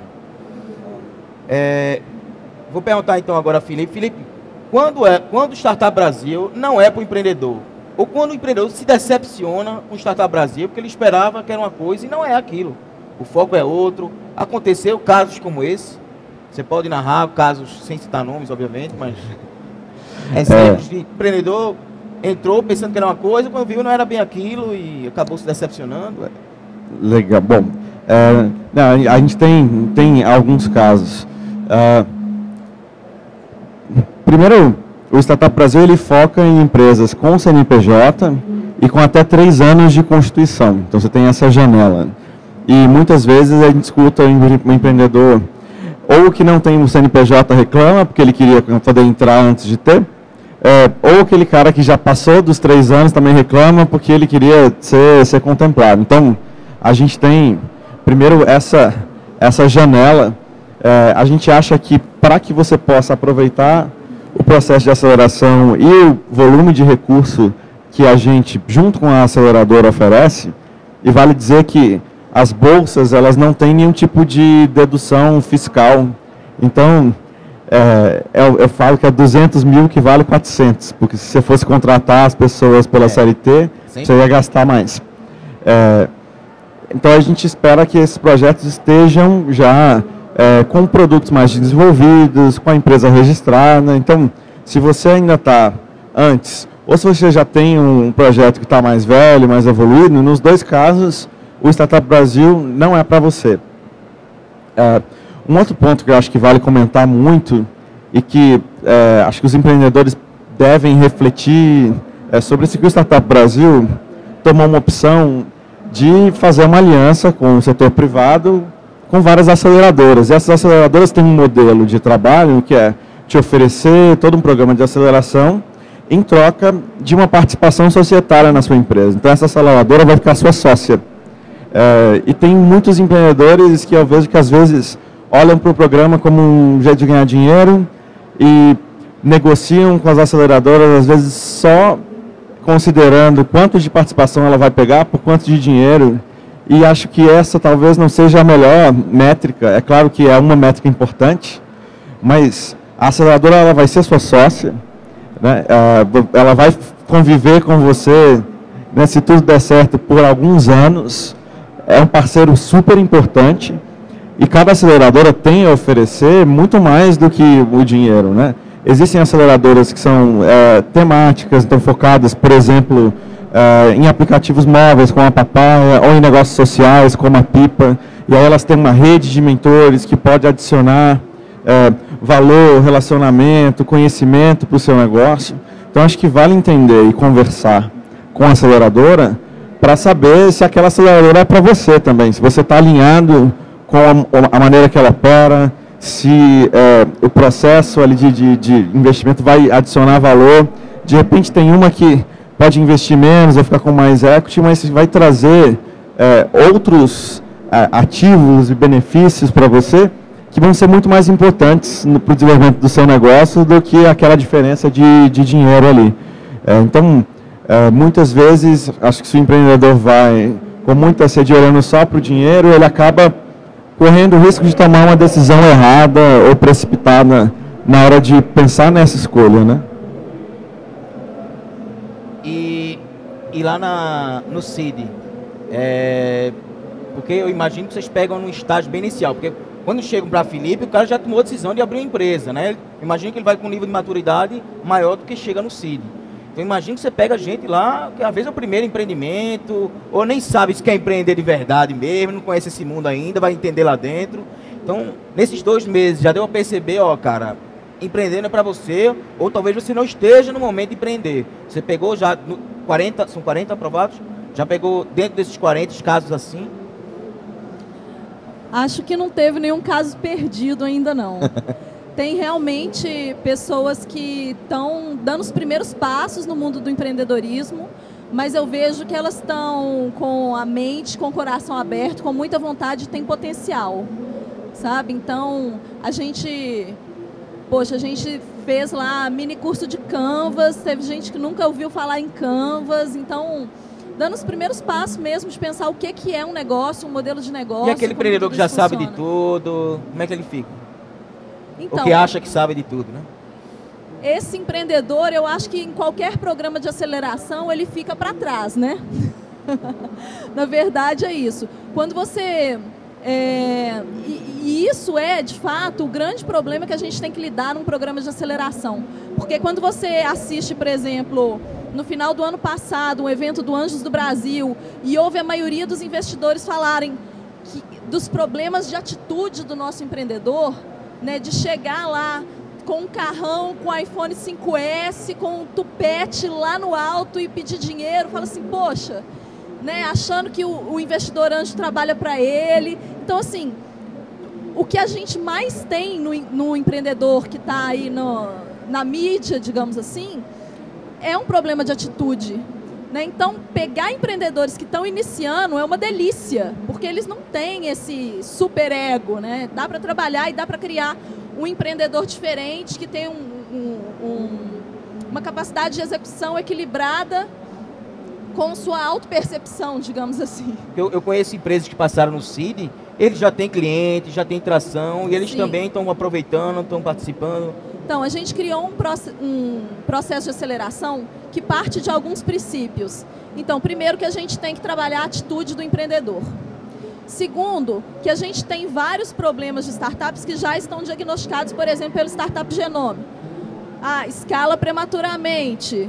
[SPEAKER 1] É, vou perguntar então agora a Felipe. Felipe, quando, é, quando o Startup Brasil não é para o empreendedor? Ou quando o empreendedor se decepciona com o Startup Brasil, porque ele esperava que era uma coisa e não é aquilo. O foco é outro. Aconteceu casos como esse. Você pode narrar casos sem citar nomes, obviamente, mas... Exemplos é. de empreendedor entrou pensando que era uma coisa, quando viu não era bem aquilo e acabou se decepcionando.
[SPEAKER 2] Legal. Bom, é, não, a gente tem, tem alguns casos. Uh, primeiro, o Startup Brasil ele foca em empresas com C N P J e com até três anos de constituição. Então você tem essa janela. E muitas vezes a gente escuta um empreendedor ou que não tem o C N P J reclama porque ele queria poder entrar antes de ter, é, ou aquele cara que já passou dos três anos também reclama porque ele queria ser, ser contemplado. Então a gente tem primeiro essa, essa janela. É, a gente acha que para que você possa aproveitar o processo de aceleração e o volume de recurso que a gente, junto com a aceleradora, oferece, e vale dizer que as bolsas elas não têm nenhum tipo de dedução fiscal. Então, é, eu, eu falo que é duzentos mil que vale quatrocentos, porque se você fosse contratar as pessoas pela é. C L T, Sim. você ia gastar mais. É, então, a gente espera que esses projetos estejam já é, com produtos mais desenvolvidos, com a empresa registrada. Então, se você ainda está antes, ou se você já tem um projeto que está mais velho, mais evoluído, nos dois casos, o Startup Brasil não é para você. É, um outro ponto que eu acho que vale comentar muito e que é, acho que os empreendedores devem refletir é sobre isso, que o Startup Brasil tomou uma opção de fazer uma aliança com o setor privado, com várias aceleradoras. E essas aceleradoras têm um modelo de trabalho que é te oferecer todo um programa de aceleração em troca de uma participação societária na sua empresa. Então, essa aceleradora vai ficar sua sócia. É, e tem muitos empreendedores que eu vejo que, às vezes, olham para o programa como um jeito de ganhar dinheiro e negociam com as aceleradoras, às vezes, só considerando quanto de participação ela vai pegar por quanto de dinheiro. E acho que essa talvez não seja a melhor métrica. É claro que é uma métrica importante, mas a aceleradora ela vai ser sua sócia, né? Ela vai conviver com você, né, se tudo der certo, por alguns anos. É um parceiro super importante e cada aceleradora tem a oferecer muito mais do que o dinheiro, né? Existem aceleradoras que são é, temáticas, então focadas, por exemplo, é, em aplicativos móveis, como a Papaya, ou em negócios sociais, como a Pipa. E aí elas têm uma rede de mentores que pode adicionar é, valor, relacionamento, conhecimento para o seu negócio. Então, acho que vale entender e conversar com a aceleradora para saber se aquela aceleradora é para você também, se você está alinhado com a, a maneira que ela opera, se é, o processo ali de, de, de investimento vai adicionar valor. De repente tem uma que pode investir menos, vai ficar com mais equity, mas vai trazer é, outros é, ativos e benefícios para você que vão ser muito mais importantes para o desenvolvimento do seu negócio do que aquela diferença de, de dinheiro ali. É, então, é, muitas vezes, acho que se o empreendedor vai com muita sede olhando só para o dinheiro, ele acaba correndo o risco de tomar uma decisão errada ou precipitada na hora de pensar nessa escolha, né?
[SPEAKER 1] E, e lá na, no C I D, é, porque eu imagino que vocês pegam num estágio bem inicial, porque quando chegam para Felipe, o cara já tomou a decisão de abrir uma empresa, né? Imagina que ele vai com um nível de maturidade maior do que chega no C I D. Então imagina que você pega gente lá, que às vezes é o primeiro empreendimento, ou nem sabe se quer empreender de verdade mesmo, não conhece esse mundo ainda, vai entender lá dentro. Então, nesses dois meses, já deu a perceber, ó, cara, empreender não é para você, ou talvez você não esteja no momento de empreender. Você pegou já, no quarenta, são quarenta aprovados? Já pegou dentro desses quarenta casos assim?
[SPEAKER 3] Acho que não teve nenhum caso perdido ainda não. Tem realmente pessoas que estão dando os primeiros passos no mundo do empreendedorismo, mas eu vejo que elas estão com a mente, com o coração aberto, com muita vontade e tem potencial, sabe? Então, a gente, poxa, a gente fez lá mini curso de Canvas, teve gente que nunca ouviu falar em Canvas, então, dando os primeiros passos mesmo de pensar o que, que é um negócio, um modelo de negócio.
[SPEAKER 1] E aquele empreendedor que já sabe de tudo, como é que ele fica?
[SPEAKER 3] Então,
[SPEAKER 1] o que acha que sabe de tudo, né?
[SPEAKER 3] Esse empreendedor, eu acho que em qualquer programa de aceleração, ele fica para trás, né? Na verdade, é isso. Quando você... É, e, e isso é, de fato, o grande problema que a gente tem que lidar num programa de aceleração. Porque quando você assiste, por exemplo, no final do ano passado, um evento do Anjos do Brasil, e ouve a maioria dos investidores falarem que, dos problemas de atitude do nosso empreendedor, né, de chegar lá com um carrão, com iPhone cinco S, com um tupete lá no alto e pedir dinheiro, fala assim, poxa, né, achando que o, o investidor anjo trabalha para ele. Então, assim, o que a gente mais tem no, no empreendedor que está aí no, na mídia, digamos assim, é um problema de atitude. Né? Então, pegar empreendedores que estão iniciando é uma delícia, porque eles não têm esse super ego, né? Dá para trabalhar e dá para criar um empreendedor diferente, que tem um, um, um, uma capacidade de execução equilibrada com sua autopercepção, digamos assim. Eu, eu conheço empresas que passaram no C I D, eles já têm cliente, já têm tração, e eles Sim. também estão aproveitando, estão participando. Então, a gente criou um, um processo de aceleração que parte de alguns princípios. Então, primeiro, que a gente tem que trabalhar a atitude do empreendedor. Segundo, que a gente tem vários problemas de startups que já estão diagnosticados, por exemplo, pelo Startup Genome. Ah, escala prematuramente,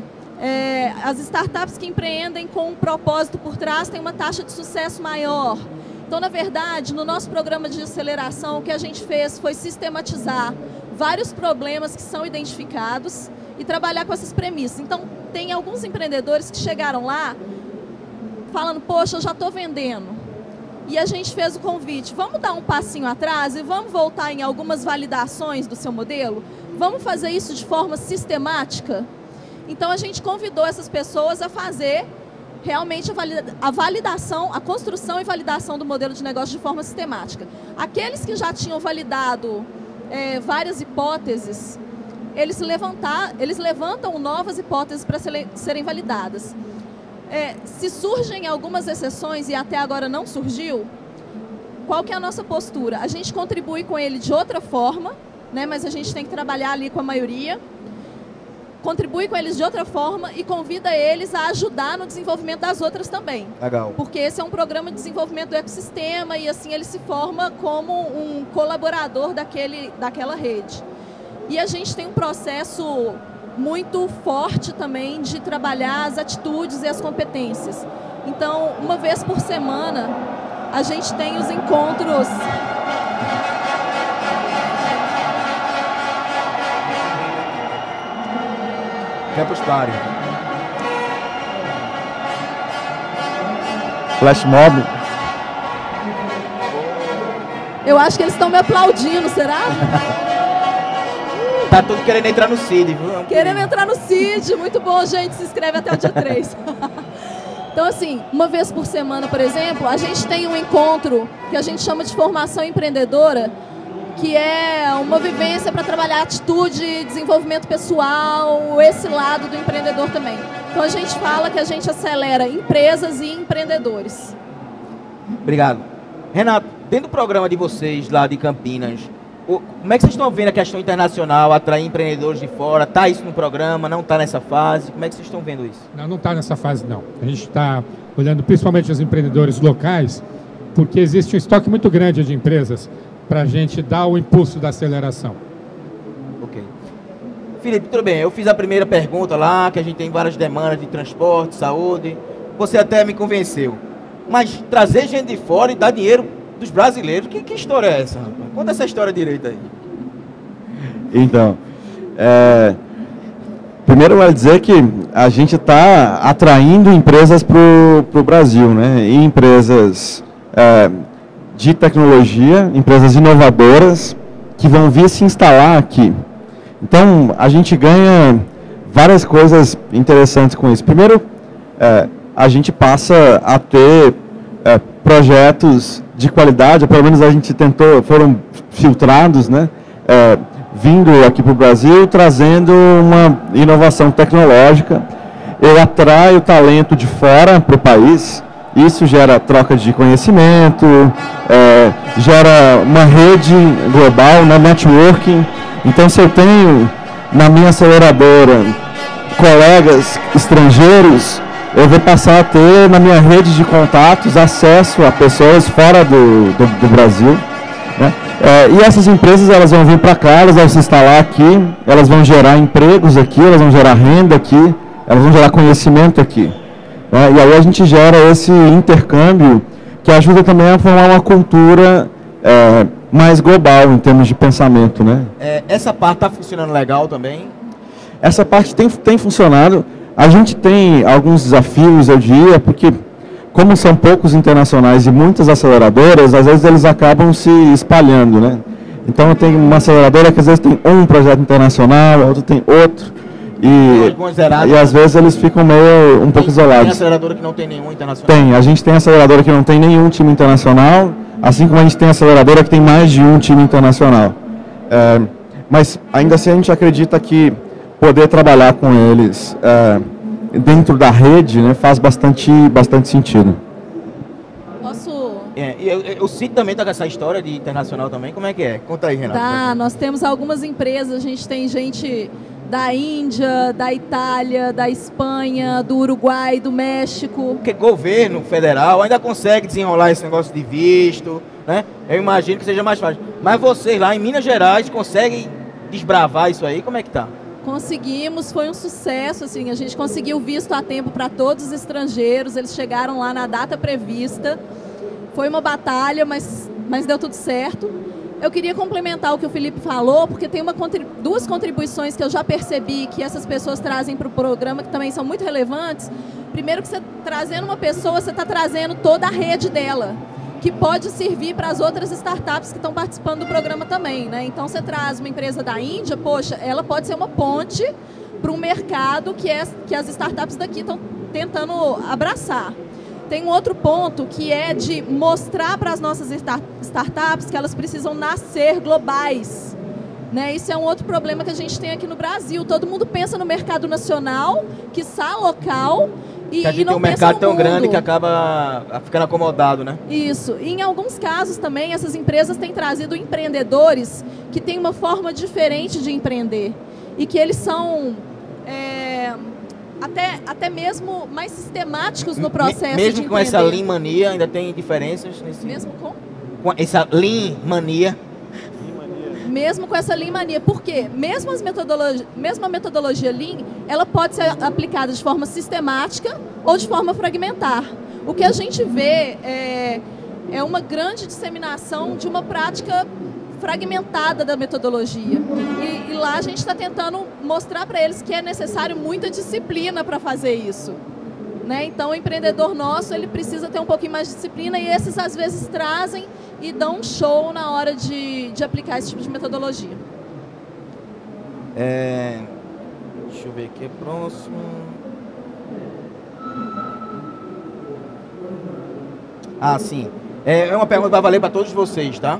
[SPEAKER 3] É, as startups que empreendem com um propósito por trás têm uma taxa de sucesso maior. Então, na verdade, no nosso programa de aceleração, o que a gente fez foi sistematizar vários problemas que são identificados e trabalhar com essas premissas. Então, tem alguns empreendedores que chegaram lá falando, poxa, eu já estou vendendo. E a gente fez o convite, vamos dar um passinho atrás e vamos voltar em algumas validações do seu modelo? Vamos fazer isso de forma sistemática? Então, a gente convidou essas pessoas a fazer realmente a, valida a validação, a construção e validação do modelo de negócio de forma sistemática. Aqueles que já tinham validado é, várias hipóteses, eles, levantar, eles levantam novas hipóteses para serem validadas. É, se surgem algumas exceções e até agora não surgiu, qual que é a nossa postura? A gente contribui com ele de outra forma, né, mas a gente tem que trabalhar ali com a maioria, contribui com eles de outra forma e convida eles a ajudar no desenvolvimento das outras também.
[SPEAKER 1] Legal.
[SPEAKER 3] Porque esse é um programa de desenvolvimento do ecossistema e assim ele se forma como um colaborador daquele, daquela rede. E a gente tem um processo muito forte também de trabalhar as atitudes e as competências. Então, uma vez por semana, a gente tem os encontros...
[SPEAKER 1] Campus Party.
[SPEAKER 2] Flash mob.
[SPEAKER 3] Eu acho que eles estão me aplaudindo, será?
[SPEAKER 1] Tá tudo querendo entrar no C I D, viu?
[SPEAKER 3] Querendo entrar no C I D, muito bom, gente, se inscreve até o dia três. Então, assim, uma vez por semana, por exemplo, a gente tem um encontro que a gente chama de formação empreendedora, que é uma vivência para trabalhar atitude, desenvolvimento pessoal, esse lado do empreendedor também. Então, a gente fala que a gente acelera empresas e empreendedores.
[SPEAKER 1] Obrigado. Renato, dentro do programa de vocês lá de Campinas, o, como é que vocês estão vendo a questão internacional, atrair empreendedores de fora? Está isso no programa? Não está nessa fase? Como é que vocês estão vendo isso?
[SPEAKER 4] Não, não está nessa fase, não. A gente está olhando principalmente os empreendedores locais, porque existe um estoque muito grande de empresas para a gente dar o impulso da aceleração.
[SPEAKER 1] Ok. Felipe, tudo bem. Eu fiz a primeira pergunta lá, que a gente tem várias demandas de transporte, saúde. Você até me convenceu. Mas trazer gente de fora e dar dinheiro dos brasileiros, que, que história é essa, rapaz? Conta essa história direito aí.
[SPEAKER 2] Então, é, primeiro vai dizer que a gente está atraindo empresas para o Brasil, né? E empresas é, de tecnologia, empresas inovadoras que vão vir se instalar aqui. Então, a gente ganha várias coisas interessantes com isso. Primeiro, é, a gente passa a ter é, projetos de qualidade, ou pelo menos a gente tentou, foram filtrados, né, é, vindo aqui para o Brasil, trazendo uma inovação tecnológica. Eu atraio talento de fora para o país, isso gera troca de conhecimento, é, gera uma rede global, né, networking. Então, se eu tenho na minha aceleradora colegas estrangeiros, eu vou passar a ter na minha rede de contatos acesso a pessoas fora do, do, do Brasil, né? É, e essas empresas elas vão vir para cá, elas vão se instalar aqui, elas vão gerar empregos aqui, elas vão gerar renda aqui, elas vão gerar conhecimento aqui, né? E aí a gente gera esse intercâmbio que ajuda também a formar uma cultura é, mais global em termos de pensamento, né?
[SPEAKER 1] É, essa parte está funcionando legal também?
[SPEAKER 2] Essa parte tem, tem funcionado. A gente tem alguns desafios, eu diria, porque como são poucos internacionais e muitas aceleradoras, às vezes eles acabam se espalhando, né? Então eu tenho uma aceleradora que às vezes tem um projeto internacional, a outra tem outro, e, e às vezes eles ficam meio um pouco isolados.
[SPEAKER 1] Tem aceleradora que não tem nenhum internacional?
[SPEAKER 2] Tem, a gente tem aceleradora que não tem nenhum time internacional, assim como a gente tem aceleradora que tem mais de um time internacional. É, mas ainda assim a gente acredita que poder trabalhar com eles é, dentro da rede, né, faz bastante, bastante sentido.
[SPEAKER 3] Posso...
[SPEAKER 1] É, e eu, eu, o C I D também está com essa história de internacional também, como é que é? Conta aí, Renato.
[SPEAKER 3] Tá, nós temos algumas empresas, a gente tem gente da Índia, da Itália, da Espanha, do Uruguai, do México.
[SPEAKER 1] Porque governo federal ainda consegue desenrolar esse negócio de visto, né? Eu imagino que seja mais fácil. Mas vocês lá em Minas Gerais conseguem desbravar isso aí? Como é que tá?
[SPEAKER 3] Conseguimos, foi um sucesso, assim, a gente conseguiu visto a tempo para todos os estrangeiros, eles chegaram lá na data prevista, foi uma batalha, mas, mas deu tudo certo. Eu queria complementar o que o Felipe falou, porque tem uma, duas contribuições que eu já percebi que essas pessoas trazem para o programa, que também são muito relevantes. Primeiro que você trazendo uma pessoa, você está trazendo toda a rede dela, que pode servir para as outras startups que estão participando do programa também, né? Então, você traz uma empresa da Índia, poxa, ela pode ser uma ponte para um mercado que, é, que as startups daqui estão tentando abraçar. Tem um outro ponto que é de mostrar para as nossas startups que elas precisam nascer globais, né? Isso é um outro problema que a gente tem aqui no Brasil. Todo mundo pensa no mercado nacional, quiçá local, e,
[SPEAKER 1] que a gente
[SPEAKER 3] e não
[SPEAKER 1] tem um mercado tão
[SPEAKER 3] mundo.
[SPEAKER 1] grande que acaba ficando acomodado, né?
[SPEAKER 3] Isso. E em alguns casos também, essas empresas têm trazido empreendedores que têm uma forma diferente de empreender. E que eles são é, até, até mesmo mais sistemáticos no processo
[SPEAKER 1] mesmo
[SPEAKER 3] de empreender.
[SPEAKER 1] Mesmo com essa Lean Mania, ainda tem diferenças nesse...
[SPEAKER 3] Mesmo com?
[SPEAKER 1] Com essa Lean Mania...
[SPEAKER 3] Mesmo com essa Lean Mania. Por quê? Mesmo, as metodologi mesmo a metodologia Lean, ela pode ser aplicada de forma sistemática ou de forma fragmentar. O que a gente vê é, é uma grande disseminação de uma prática fragmentada da metodologia. E, e lá a gente está tentando mostrar para eles que é necessário muita disciplina para fazer isso. Né? Então, o empreendedor nosso, ele precisa ter um pouquinho mais de disciplina, e esses, às vezes, trazem e dão um show na hora de, de aplicar esse tipo de metodologia.
[SPEAKER 1] É, deixa eu ver aqui, próximo. Ah, sim. É uma pergunta que vai valer para todos vocês, tá?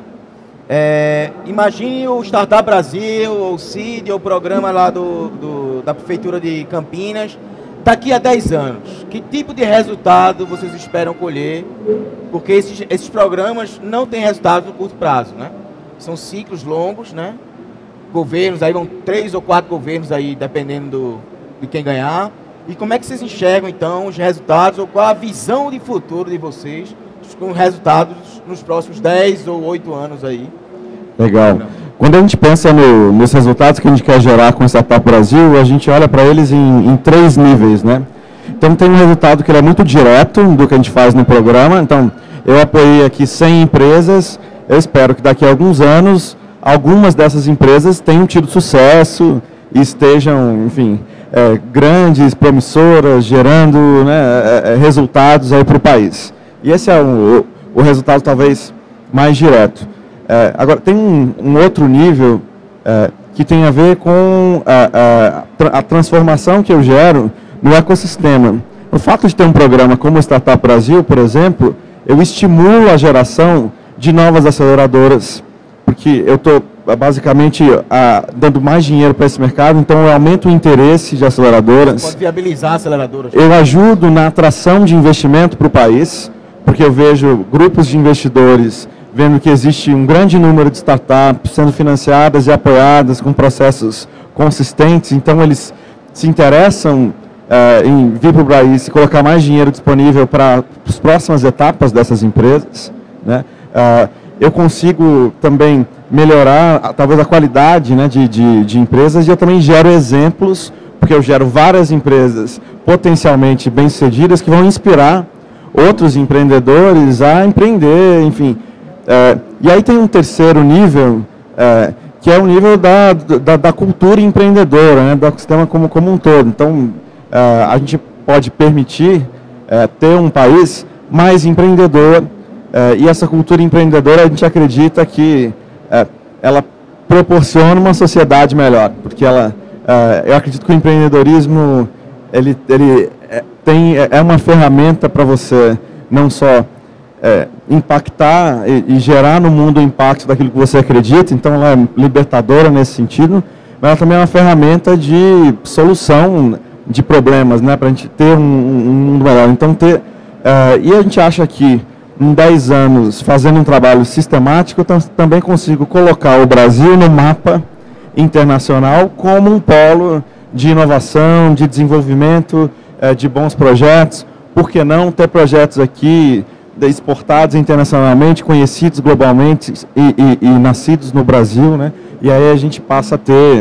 [SPEAKER 1] É, imagine o Startup Brasil, ou o C I D, ou o programa lá do, do, da Prefeitura de Campinas, daqui a dez anos. Que tipo de resultado vocês esperam colher? Porque esses, esses programas não têm resultado no curto prazo, né? São ciclos longos, né? Governos, aí vão três ou quatro governos aí, dependendo do, de quem ganhar. E como é que vocês enxergam, então, os resultados, ou qual a visão de futuro de vocês com resultados nos próximos dez ou oito anos aí?
[SPEAKER 2] Legal. Quando a gente pensa no, nos resultados que a gente quer gerar com o Startup Brasil, a gente olha para eles em, em três níveis, né? Então, tem um resultado que ele é muito direto do que a gente faz no programa. Então, eu apoiei aqui cem empresas. Eu espero que daqui a alguns anos, algumas dessas empresas tenham tido sucesso e estejam, enfim, é, grandes, promissoras, gerando, né, é, resultados aí para o país. E esse é o, o resultado talvez mais direto. É, agora, tem um, um outro nível é, que tem a ver com a, a, a transformação que eu gero no ecossistema. O fato de ter um programa como o Startup Brasil, por exemplo, eu estimulo a geração de novas aceleradoras, porque eu estou basicamente a, dando mais dinheiro para esse mercado, então eu aumento o interesse de aceleradoras.
[SPEAKER 1] Pode viabilizar aceleradoras.
[SPEAKER 2] Eu ajudo na atração de investimento para o país, porque eu vejo grupos de investidores vendo que existe um grande número de startups sendo financiadas e apoiadas com processos consistentes, então eles se interessam uh, em vir para o país e colocar mais dinheiro disponível para as próximas etapas dessas empresas, né? Uh, eu consigo também melhorar, talvez, a qualidade, né, de, de, de empresas, e eu também gero exemplos, porque eu gero várias empresas potencialmente bem-sucedidas que vão inspirar outros empreendedores a empreender, enfim. É, e aí tem um terceiro nível, é, que é o nível da, da, da cultura empreendedora, né, do ecossistema como, como um todo. Então, é, a gente pode permitir é, ter um país mais empreendedor, é, e essa cultura empreendedora, a gente acredita que é, ela proporciona uma sociedade melhor, porque ela, é, eu acredito que o empreendedorismo ele, ele é, tem, é uma ferramenta para você não só É, impactar e, e gerar no mundo o impacto daquilo que você acredita, então ela é libertadora nesse sentido, mas ela também é uma ferramenta de solução de problemas, né, para a gente ter um, um mundo melhor. Então, ter, uh, e a gente acha que em dez anos, fazendo um trabalho sistemático, eu também consigo colocar o Brasil no mapa internacional como um polo de inovação, de desenvolvimento, uh, de bons projetos. Por que não ter projetos aqui exportados internacionalmente, conhecidos globalmente e, e, e nascidos no Brasil, né? E aí a gente passa a ter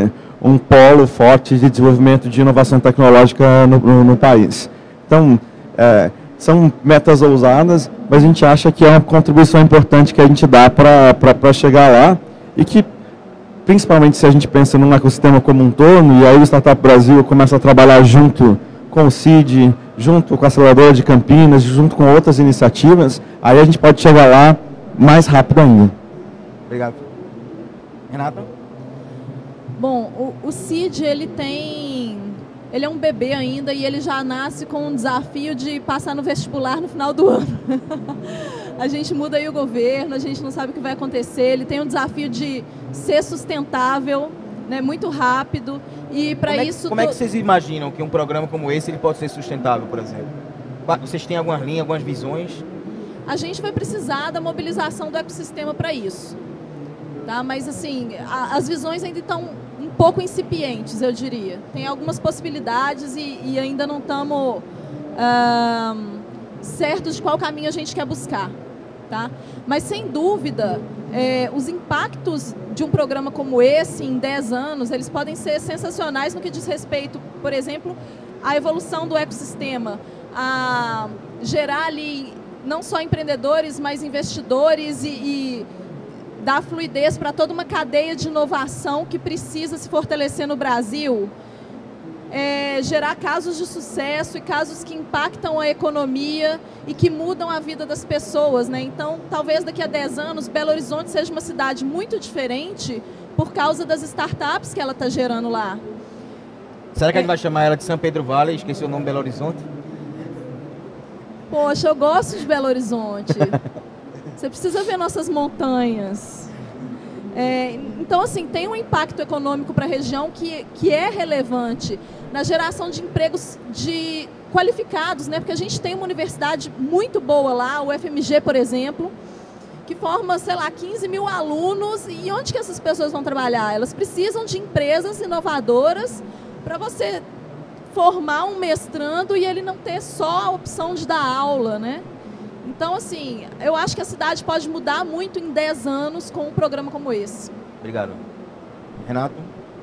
[SPEAKER 2] um polo forte de desenvolvimento de inovação tecnológica no, no, no país. Então, é, são metas ousadas, mas a gente acha que é uma contribuição importante que a gente dá para chegar lá e que, principalmente se a gente pensa num ecossistema como um todo, e aí o Startup Brasil começa a trabalhar junto com o C I D, junto com a aceleradora de Campinas, junto com outras iniciativas, aí a gente pode chegar lá mais rápido ainda.
[SPEAKER 1] Obrigado. Renata?
[SPEAKER 3] Bom, o, o C I D, ele tem... Ele é um bebê ainda e ele já nasce com um desafio de passar no vestibular no final do ano. A gente muda aí o governo, a gente não sabe o que vai acontecer. Ele tem um desafio de ser sustentável, né, muito rápido. E para
[SPEAKER 1] como é,
[SPEAKER 3] isso...
[SPEAKER 1] Como é que vocês imaginam que um programa como esse ele pode ser sustentável, por exemplo? Vocês têm algumas linhas, algumas visões?
[SPEAKER 3] A gente vai precisar da mobilização do ecossistema para isso. Tá? Mas, assim, a, as visões ainda estão um pouco incipientes, eu diria. Tem algumas possibilidades e, e ainda não estamos uh, certos de qual caminho a gente quer buscar. Tá? Mas, sem dúvida, é, os impactos de um programa como esse, em dez anos, eles podem ser sensacionais no que diz respeito, por exemplo, à evolução do ecossistema, a gerar ali não só empreendedores, mas investidores e, e dar fluidez para toda uma cadeia de inovação que precisa se fortalecer no Brasil, é, gerar casos de sucesso e casos que impactam a economia e que mudam a vida das pessoas, né? Então, talvez daqui a dez anos, Belo Horizonte seja uma cidade muito diferente por causa das startups que ela está gerando lá.
[SPEAKER 1] Será que a gente vai chamar ela de São Pedro Vale? Esqueci o nome, Belo Horizonte?
[SPEAKER 3] Poxa, eu gosto de Belo Horizonte. Você precisa ver nossas montanhas. É, então, assim, tem um impacto econômico para a região que, que é relevante na geração de empregos de qualificados, né? Porque a gente tem uma universidade muito boa lá, o F M G, por exemplo, que forma, sei lá, quinze mil alunos. E onde que essas pessoas vão trabalhar? Elas precisam de empresas inovadoras para você formar um mestrando e ele não ter só a opção de dar aula, né? Então, assim, eu acho que a cidade pode mudar muito em dez anos com um programa como esse.
[SPEAKER 1] Obrigado. Renato?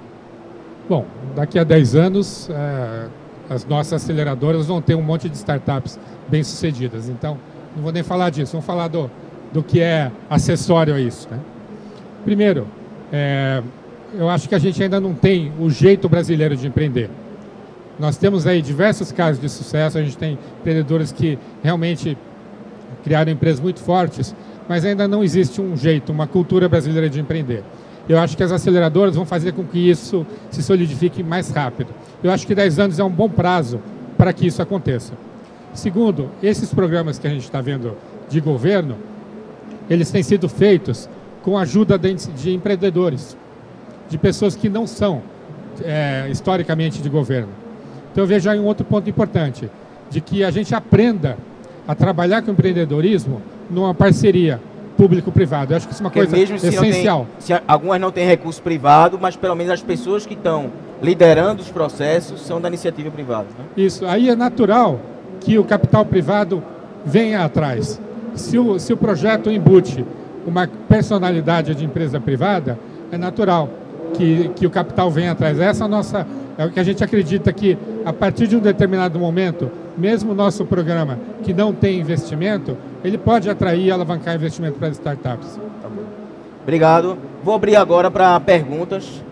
[SPEAKER 4] Bom, daqui a dez anos, é, as nossas aceleradoras vão ter um monte de startups bem-sucedidas. Então, não vou nem falar disso, vamos falar do, do que é acessório a isso, né? Primeiro, é, eu acho que a gente ainda não tem o jeito brasileiro de empreender. Nós temos aí diversos casos de sucesso, a gente tem empreendedores que realmente criaram empresas muito fortes, mas ainda não existe um jeito, uma cultura brasileira de empreender. Eu acho que as aceleradoras vão fazer com que isso se solidifique mais rápido. Eu acho que dez anos é um bom prazo para que isso aconteça. Segundo, esses programas que a gente está vendo de governo, eles têm sido feitos com a ajuda de, de empreendedores, de pessoas que não são é, historicamente de governo. Então eu vejo aí um outro ponto importante, de que a gente aprenda a trabalhar com o empreendedorismo numa parceria público-privado. Eu acho que isso é uma
[SPEAKER 1] Porque
[SPEAKER 4] coisa
[SPEAKER 1] mesmo se
[SPEAKER 4] essencial.
[SPEAKER 1] Não tem, se algumas não têm recurso privado, mas pelo menos as pessoas que estão liderando os processos são da iniciativa privada, né?
[SPEAKER 4] Isso. Aí é natural que o capital privado venha atrás. Se o, se o projeto embute uma personalidade de empresa privada, é natural que, que o capital venha atrás. Essa é a nossa... É o que a gente acredita que, a partir de um determinado momento, mesmo o nosso programa que não tem investimento, ele pode atrair e alavancar investimento para as startups.
[SPEAKER 1] Tá bom. Obrigado. Vou abrir agora para perguntas.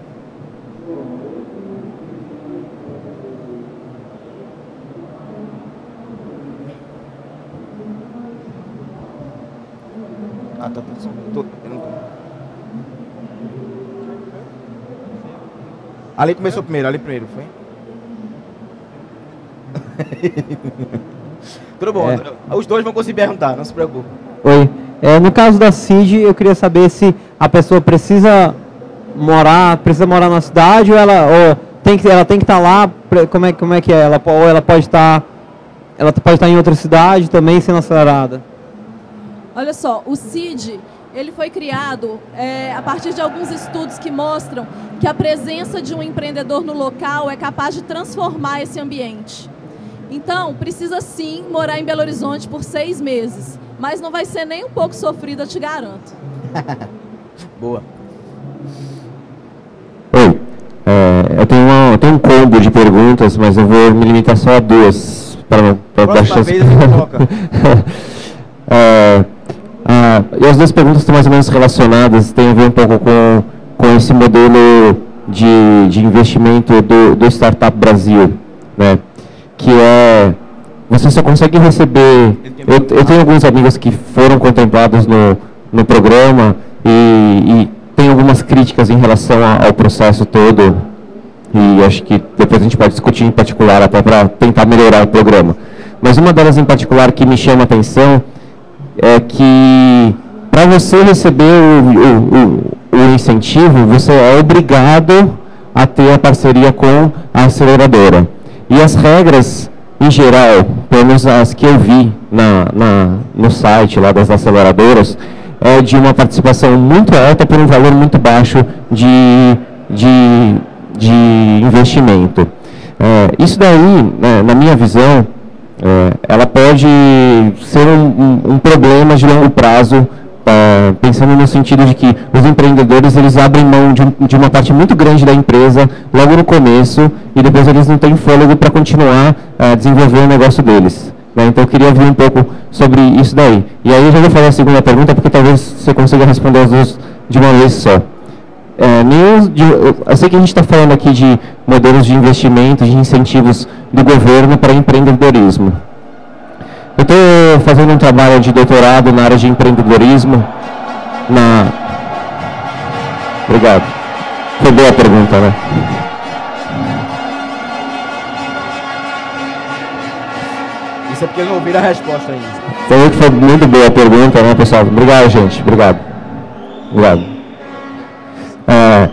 [SPEAKER 1] Ah, tá. Tô, eu não tô. Ali começou primeiro, ali primeiro, foi? Tudo bom, é. Os dois vão conseguir perguntar, não se preocupe.
[SPEAKER 5] Oi, é, no caso da C I D, eu queria saber se a pessoa precisa morar, precisa morar na cidade ou ela, ou tem que, ela tem que estar lá, como é, como é que é? Ela, ou ela pode estar, ela pode estar em outra cidade também sendo acelerada?
[SPEAKER 3] Olha só, o C I D, ele foi criado é, a partir de alguns estudos que mostram que a presença de um empreendedor no local é capaz de transformar esse ambiente. Então, precisa sim morar em Belo Horizonte por seis meses, mas não vai ser nem um pouco sofrido, eu te garanto.
[SPEAKER 1] Boa.
[SPEAKER 2] Oi.
[SPEAKER 6] É, eu, tenho uma, eu tenho um combo de perguntas, mas eu vou me limitar só a duas. Para dar chance.
[SPEAKER 1] Vez a gente coloca.
[SPEAKER 6] é, ah, e as duas perguntas estão mais ou menos relacionadas, tem a ver um pouco com, com esse modelo de, de investimento do, do Startup Brasil, né? Que é, você só consegue receber, eu, eu tenho alguns amigos que foram contemplados no, no programa e, e tem algumas críticas em relação a, ao processo todo, e acho que depois a gente pode discutir em particular até para tentar melhorar o programa. Mas uma delas em particular que me chama a atenção é que para você receber o, o, o, o incentivo, você é obrigado a ter a parceria com a aceleradora. E as regras, em geral, pelo menos as que eu vi na, na, no site lá das aceleradoras, é de uma participação muito alta por um valor muito baixo de, de, de investimento. É, isso daí, né, na minha visão, é, ela pode ser um, um, um problema de longo prazo, Uh, pensando no sentido de que os empreendedores eles abrem mão de, um, de uma parte muito grande da empresa logo no começo e depois eles não têm fôlego para continuar a uh, desenvolver o negócio deles, né? Então eu queria ouvir um pouco sobre isso daí. E aí eu já vou fazer a segunda pergunta, porque talvez você consiga responder as duas de uma vez só. É, nenhum de, eu sei que a gente está falando aqui de modelos de investimento, de incentivos do governo para empreendedorismo. Eu estou fazendo um trabalho de doutorado na área de empreendedorismo. Na... Obrigado. Foi boa a pergunta, né?
[SPEAKER 1] Isso é porque eles não ouviram a resposta ainda.
[SPEAKER 6] Então, foi muito boa a pergunta, né, pessoal? Obrigado, gente. Obrigado. Obrigado. É,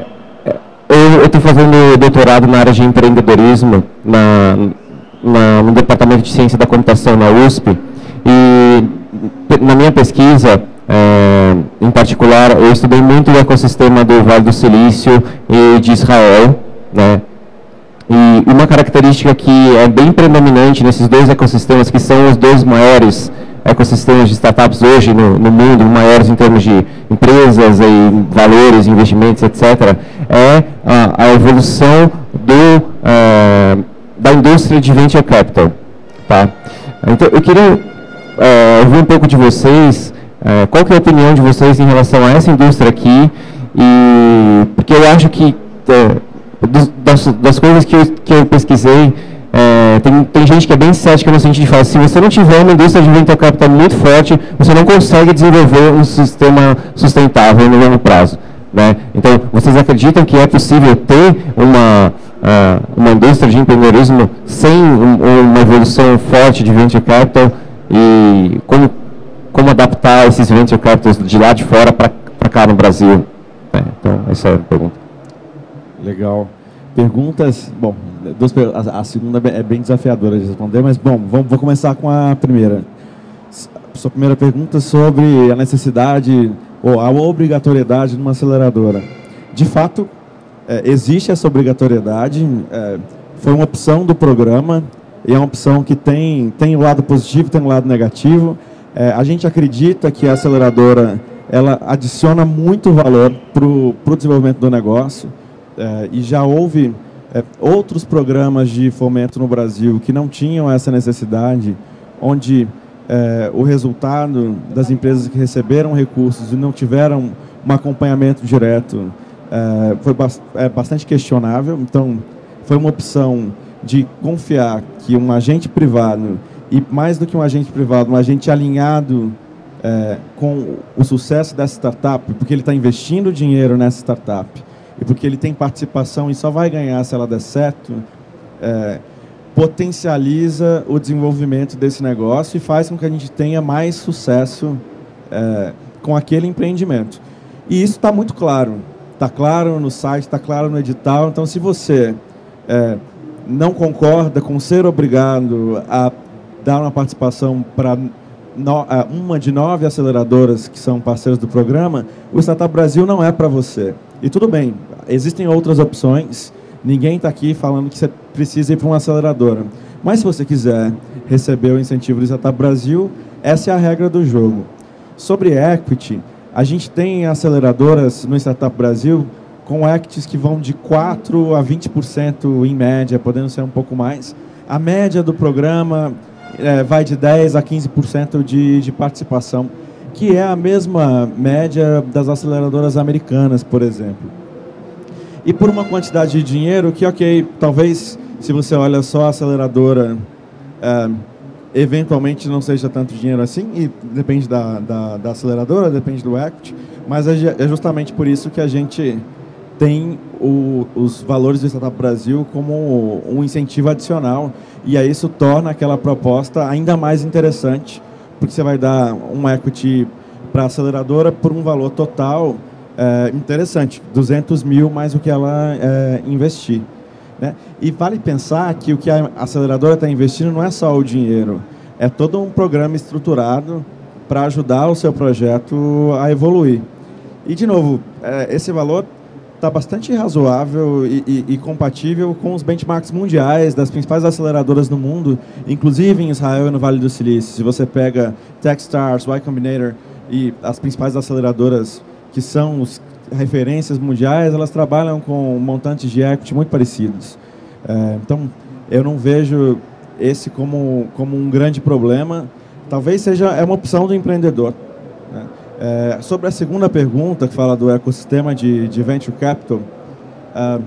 [SPEAKER 6] eu estou fazendo doutorado na área de empreendedorismo na... Na, no Departamento de Ciência da Computação na U S P, e na minha pesquisa, é, em particular, eu estudei muito o ecossistema do Vale do Silício e de Israel, né? E uma característica que é bem predominante nesses dois ecossistemas, que são os dois maiores ecossistemas de startups hoje no, no mundo, maiores em termos de empresas e valores, investimentos, etcétera, é a, a evolução do... É, da indústria de venture capital, tá? Então, eu queria é, ouvir um pouco de vocês, é, qual que é a opinião de vocês em relação a essa indústria aqui, e porque eu acho que é, das, das coisas que eu, que eu pesquisei, é, tem, tem gente que é bem cética no sentido de falar, se você não tiver uma indústria de venture capital muito forte, você não consegue desenvolver um sistema sustentável no longo prazo, né? Então, vocês acreditam que é possível ter uma Uh, uma indústria de empreendedorismo sem um, uma evolução forte de venture capital, e como, como adaptar esses venture capitals de lá de fora para cá no Brasil? É, então, essa é a pergunta.
[SPEAKER 2] Legal. Perguntas, bom, duas, a, a segunda é bem desafiadora de responder, mas bom, vamos, vou começar com a primeira. Sua primeira pergunta sobre a necessidade ou a obrigatoriedade de uma aceleradora. De fato, É, existe essa obrigatoriedade, é, foi uma opção do programa, e é uma opção que tem, tem o lado positivo, tem o lado negativo. É, a gente acredita que a aceleradora ela adiciona muito valor para o desenvolvimento do negócio, é, e já houve é, outros programas de fomento no Brasil que não tinham essa necessidade, onde é, o resultado das empresas que receberam recursos e não tiveram um acompanhamento direto É, foi ba é, bastante questionável. Então, foi uma opção de confiar que um agente privado, e mais do que um agente privado, um agente alinhado é, com o sucesso dessa startup, porque ele está investindo dinheiro nessa startup, e porque ele tem participação e só vai ganhar se ela der certo, é, potencializa o desenvolvimento desse negócio e faz com que a gente tenha mais sucesso é, com aquele empreendimento. E isso está muito claro. Está claro no site, está claro no edital. Então, se você é, não concorda com ser obrigado a dar uma participação para no, uma de nove aceleradoras que são parceiros do programa, o Startup Brasil não é para você. E tudo bem, existem outras opções. Ninguém está aqui falando que você precisa ir para uma aceleradora. Mas, se você quiser receber o incentivo do Startup Brasil, essa é a regra do jogo. Sobre equity, a gente tem aceleradoras no Startup Brasil
[SPEAKER 7] com equities que vão de quatro por cento a vinte por cento em média, podendo ser um pouco mais. A média do programa é, vai de dez por cento a quinze por cento de, de participação, que é a mesma média das aceleradoras americanas, por exemplo. E por uma quantidade de dinheiro que, ok, talvez, se você olha só a aceleradora, é, eventualmente não seja tanto dinheiro assim, e depende da, da, da aceleradora, depende do equity, mas é, é justamente por isso que a gente tem o, os valores do Startup Brasil como um incentivo adicional, e aí isso torna aquela proposta ainda mais interessante, porque você vai dar um equity para a aceleradora por um valor total é, interessante, duzentos mil mais o que ela é, investir. Né? E vale pensar que o que a aceleradora está investindo não é só o dinheiro, é todo um programa estruturado para ajudar o seu projeto a evoluir. E, de novo, é, esse valor está bastante razoável e, e, e compatível com os benchmarks mundiais das principais aceleradoras no mundo, inclusive em Israel e no Vale do Silício. Se você pega Techstars, Y Combinator e as principais aceleradoras que são os referências mundiais, elas trabalham com montantes de equity muito parecidos. É, então, eu não vejo esse como, como um grande problema. Talvez seja é uma opção do empreendedor. Né? É, sobre a segunda pergunta, que fala do ecossistema de, de Venture Capital, uh,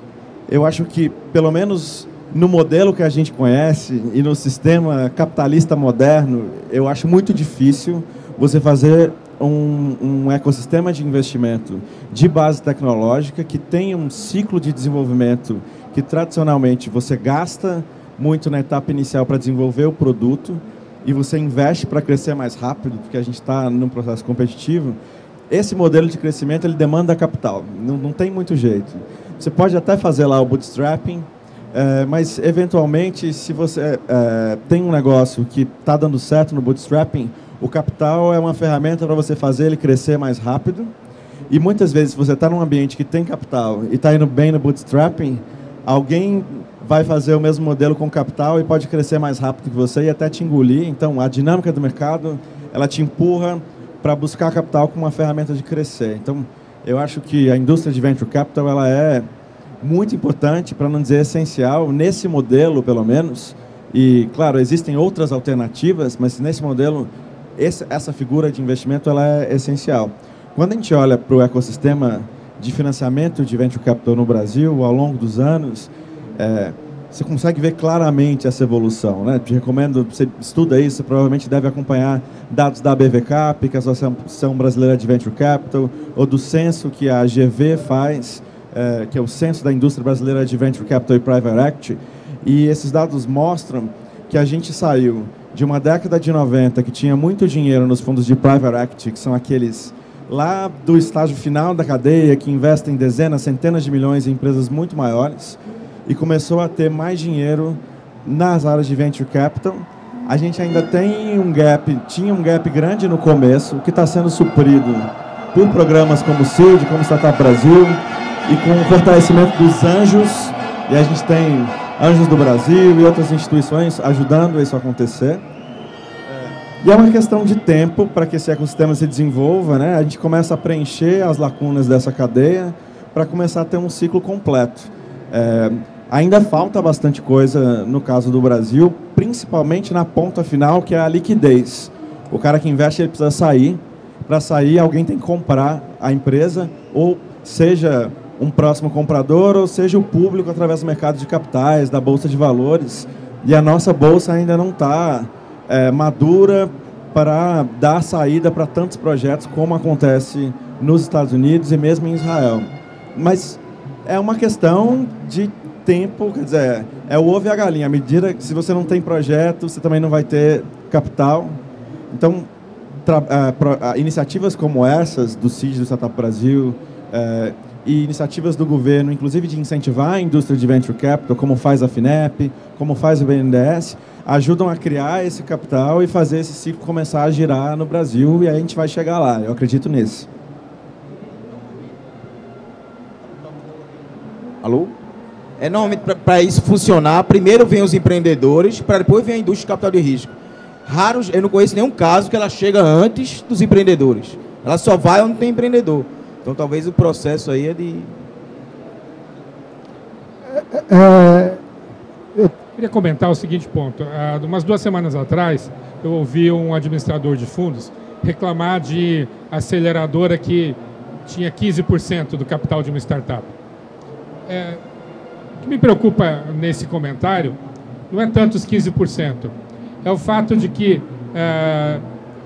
[SPEAKER 7] eu acho que, pelo menos no modelo que a gente conhece e no sistema capitalista moderno, eu acho muito difícil você fazer um, um ecossistema de investimento de base tecnológica que tenha um ciclo de desenvolvimento que, tradicionalmente, você gasta muito na etapa inicial para desenvolver o produto e você investe para crescer mais rápido, porque a gente está num processo competitivo. Esse modelo de crescimento ele demanda capital, não, não tem muito jeito. Você pode até fazer lá o bootstrapping, é, mas, eventualmente, se você é, tem um negócio que está dando certo no bootstrapping, o capital é uma ferramenta para você fazer ele crescer mais rápido. E muitas vezes, se você está num ambiente que tem capital e está indo bem no bootstrapping, alguém vai fazer o mesmo modelo com capital e pode crescer mais rápido que você e até te engolir. Então, a dinâmica do mercado, ela te empurra para buscar capital como uma ferramenta de crescer. Então, eu acho que a indústria de Venture Capital ela é muito importante, para não dizer essencial, nesse modelo, pelo menos. E, claro, existem outras alternativas, mas nesse modelo, esse, essa figura de investimento ela é essencial. Quando a gente olha para o ecossistema de financiamento de Venture Capital no Brasil, ao longo dos anos, é, você consegue ver claramente essa evolução. Né? Te recomendo, você estuda isso, você provavelmente deve acompanhar dados da A B V Cap, que é a Associação Brasileira de Venture Capital, ou do censo que a G V faz, é, que é o Censo da Indústria Brasileira de Venture Capital e Private Equity. E esses dados mostram que a gente saiu de uma década de noventa que tinha muito dinheiro nos fundos de Private Equity, que são aqueles lá do estágio final da cadeia, que investem dezenas, centenas de milhões em empresas muito maiores, e começou a ter mais dinheiro nas áreas de Venture Capital. A gente ainda tem um gap, tinha um gap grande no começo, que está sendo suprido por programas como o Seed, como Startup Brasil, e com o fortalecimento dos anjos, e a gente tem Anjos do Brasil e outras instituições ajudando isso a acontecer. E é uma questão de tempo para que esse ecossistema se desenvolva, né? A gente começa a preencher as lacunas dessa cadeia para começar a ter um ciclo completo. É, ainda falta bastante coisa no caso do Brasil, principalmente na ponta final, que é a liquidez. O cara que investe ele precisa sair. Para sair, alguém tem que comprar a empresa, ou seja um próximo comprador, ou seja o público através do mercado de capitais, da Bolsa de Valores. E a nossa Bolsa ainda não está é, madura para dar saída para tantos projetos como acontece nos Estados Unidos e mesmo em Israel. Mas é uma questão de tempo, quer dizer, é o ovo e a galinha. À medida que se você não tem projeto, você também não vai ter capital. Então, tra, uh, pro, uh, iniciativas como essas, do Seed, do Startup Brasil, uh, e iniciativas do governo, inclusive de incentivar a indústria de Venture Capital, como faz a FINEP, como faz o B N D E S, ajudam a criar esse capital e fazer esse ciclo começar a girar no Brasil, e aí a gente vai chegar lá. Eu acredito nisso.
[SPEAKER 1] Alô? É, normalmente, para isso funcionar, primeiro vem os empreendedores, para depois vem a indústria de capital de risco. Raros, eu não conheço nenhum caso que ela chega antes dos empreendedores. Ela só vai onde tem empreendedor. Então, talvez o processo aí é de
[SPEAKER 4] É, eu queria comentar o seguinte ponto. Há umas duas semanas atrás, eu ouvi um administrador de fundos reclamar de aceleradora que tinha quinze por cento do capital de uma startup. É, o que me preocupa nesse comentário não é tanto os quinze por cento, é o fato de que é,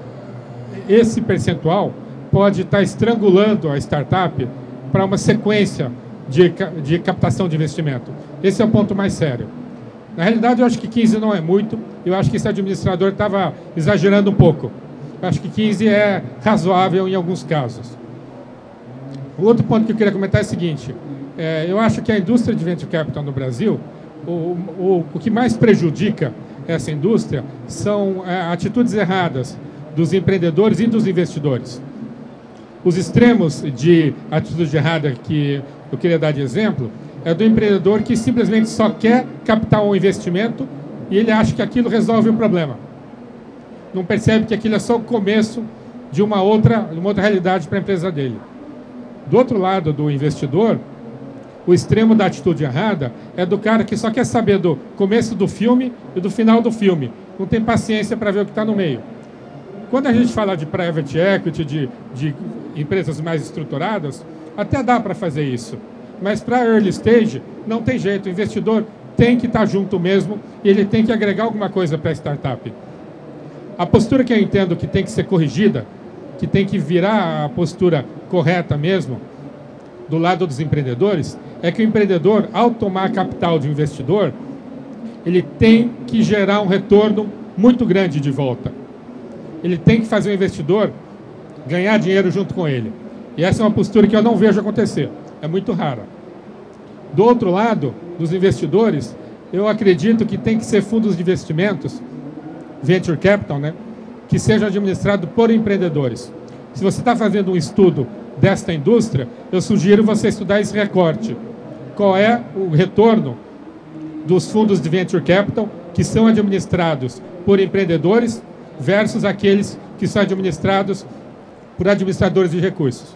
[SPEAKER 4] esse percentual pode estar estrangulando a startup para uma sequência de, de captação de investimento. Esse é o ponto mais sério. Na realidade, eu acho que quinze não é muito, eu acho que esse administrador estava exagerando um pouco. Eu acho que quinze é razoável em alguns casos. O outro ponto que eu queria comentar é o seguinte, é, eu acho que a indústria de venture capital no Brasil, o, o, o que mais prejudica essa indústria são é, atitudes erradas dos empreendedores e dos investidores. Os extremos de atitude errada que eu queria dar de exemplo é do empreendedor que simplesmente só quer captar um investimento e ele acha que aquilo resolve o problema. Não percebe que aquilo é só o começo de uma outra, uma outra realidade para a empresa dele. Do outro lado do investidor, o extremo da atitude errada é do cara que só quer saber do começo do filme e do final do filme. Não tem paciência para ver o que está no meio. Quando a gente fala de private equity, de, de empresas mais estruturadas, até dá para fazer isso. Mas para early stage, não tem jeito. O investidor tem que estar junto mesmo e ele tem que agregar alguma coisa para a startup. A postura que eu entendo que tem que ser corrigida, que tem que virar a postura correta mesmo, do lado dos empreendedores, é que o empreendedor, ao tomar capital de um investidor, ele tem que gerar um retorno muito grande de volta. Ele tem que fazer o investidor ganhar dinheiro junto com ele. E essa é uma postura que eu não vejo acontecer. É muito rara. Do outro lado, dos investidores, eu acredito que tem que ser fundos de investimentos, venture capital, né, que sejam administrados por empreendedores. Se você está fazendo um estudo desta indústria, eu sugiro você estudar esse recorte. Qual é o retorno dos fundos de venture capital que são administrados por empreendedores versus aqueles que são administrados por administradores de recursos.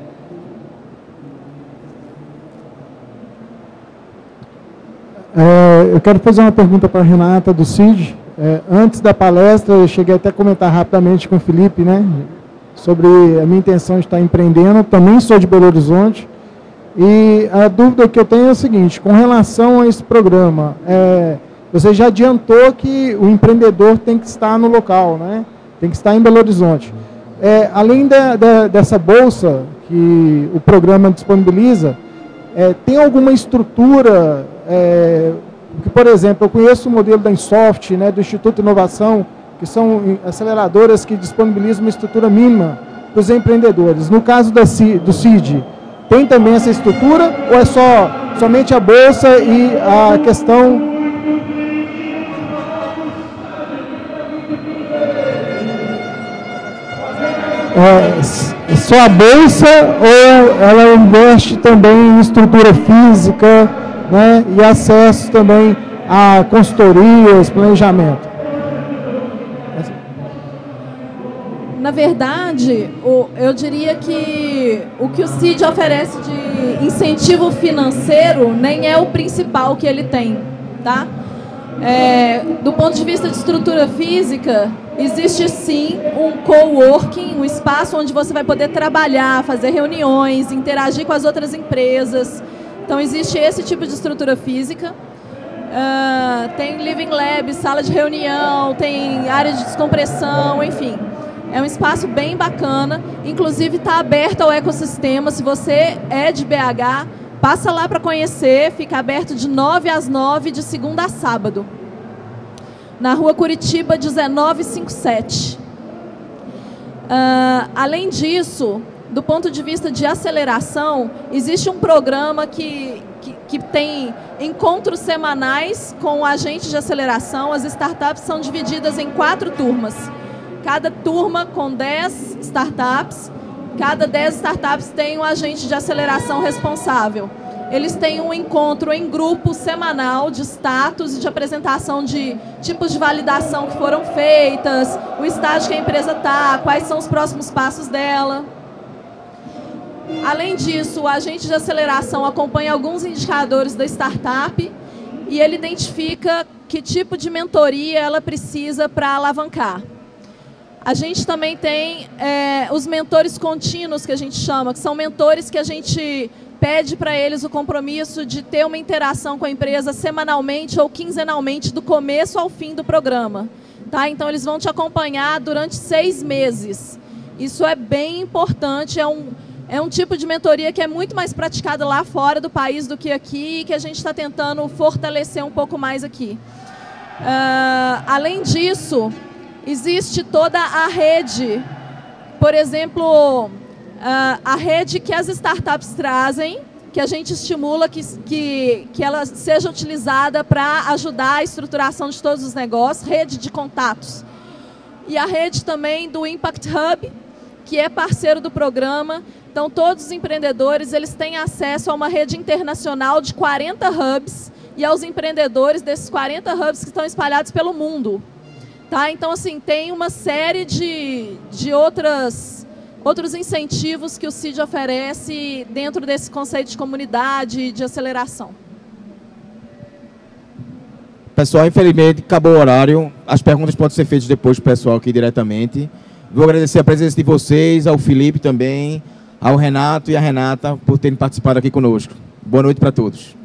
[SPEAKER 8] É, eu quero fazer uma pergunta para a Renata do C I D. É, antes da palestra, eu cheguei até a comentar rapidamente com o Felipe, né, sobre a minha intenção de estar empreendendo. Também sou de Belo Horizonte. E a dúvida que eu tenho é a seguinte, com relação a esse programa, é, você já adiantou que o empreendedor tem que estar no local, né? Tem que estar em Belo Horizonte. É, além da, da, dessa bolsa que o programa disponibiliza, é, tem alguma estrutura, é, que, por exemplo, eu conheço o modelo da Insoft, né, do Instituto de Inovação, que são aceleradoras que disponibilizam uma estrutura mínima para os empreendedores. No caso da, do C I D, tem também essa estrutura ou é só, somente a bolsa e a questão... É, só a bolsa ou ela investe também em estrutura física, né, e acesso também a consultorias, planejamento?
[SPEAKER 3] Na verdade, o, eu diria que o que o C I D oferece de incentivo financeiro nem é o principal que ele tem, tá? É, do ponto de vista de estrutura física, existe sim um coworking, um espaço onde você vai poder trabalhar, fazer reuniões, interagir com as outras empresas. Então, existe esse tipo de estrutura física. Uh, tem living lab, sala de reunião, tem área de descompressão, enfim. É um espaço bem bacana. Inclusive, está aberto ao ecossistema. Se você é de B H, passa lá para conhecer. Fica aberto de nove às nove, de segunda a sábado. Na rua Curitiba, dezenove cinquenta e sete. Uh, além disso, do ponto de vista de aceleração, existe um programa que, que, que tem encontros semanais com agentes de aceleração. As startups são divididas em quatro turmas. Cada turma com dez startups. Cada dez startups tem um agente de aceleração responsável. Eles têm um encontro em grupo semanal de status e de apresentação de tipos de validação que foram feitas, o estágio que a empresa está, quais são os próximos passos dela. Além disso, o agente de aceleração acompanha alguns indicadores da startup e ele identifica que tipo de mentoria ela precisa para alavancar. A gente também tem é, os mentores contínuos, que a gente chama, que são mentores que a gente pede para eles o compromisso de ter uma interação com a empresa semanalmente ou quinzenalmente, do começo ao fim do programa. Tá? Então, eles vão te acompanhar durante seis meses. Isso é bem importante, é um, é um tipo de mentoria que é muito mais praticada lá fora do país do que aqui, e que a gente está tentando fortalecer um pouco mais aqui. Uh, além disso, existe toda a rede, por exemplo, uh, a rede que as startups trazem, que a gente estimula que, que, que ela seja utilizada para ajudar a estruturação de todos os negócios, rede de contatos. E a rede também do Impact Hub, que é parceiro do programa. Então, todos os empreendedores eles têm acesso a uma rede internacional de quarenta hubs e aos empreendedores desses quarenta hubs que estão espalhados pelo mundo. Tá? Então, assim, tem uma série de, de outras, outros incentivos que o C I D oferece dentro desse conceito de comunidade e de aceleração.
[SPEAKER 1] Pessoal, infelizmente, acabou o horário. As perguntas podem ser feitas depois para o pessoal aqui diretamente. Vou agradecer a presença de vocês, ao Felipe também, ao Renato e à Renata por terem participado aqui conosco. Boa noite para todos.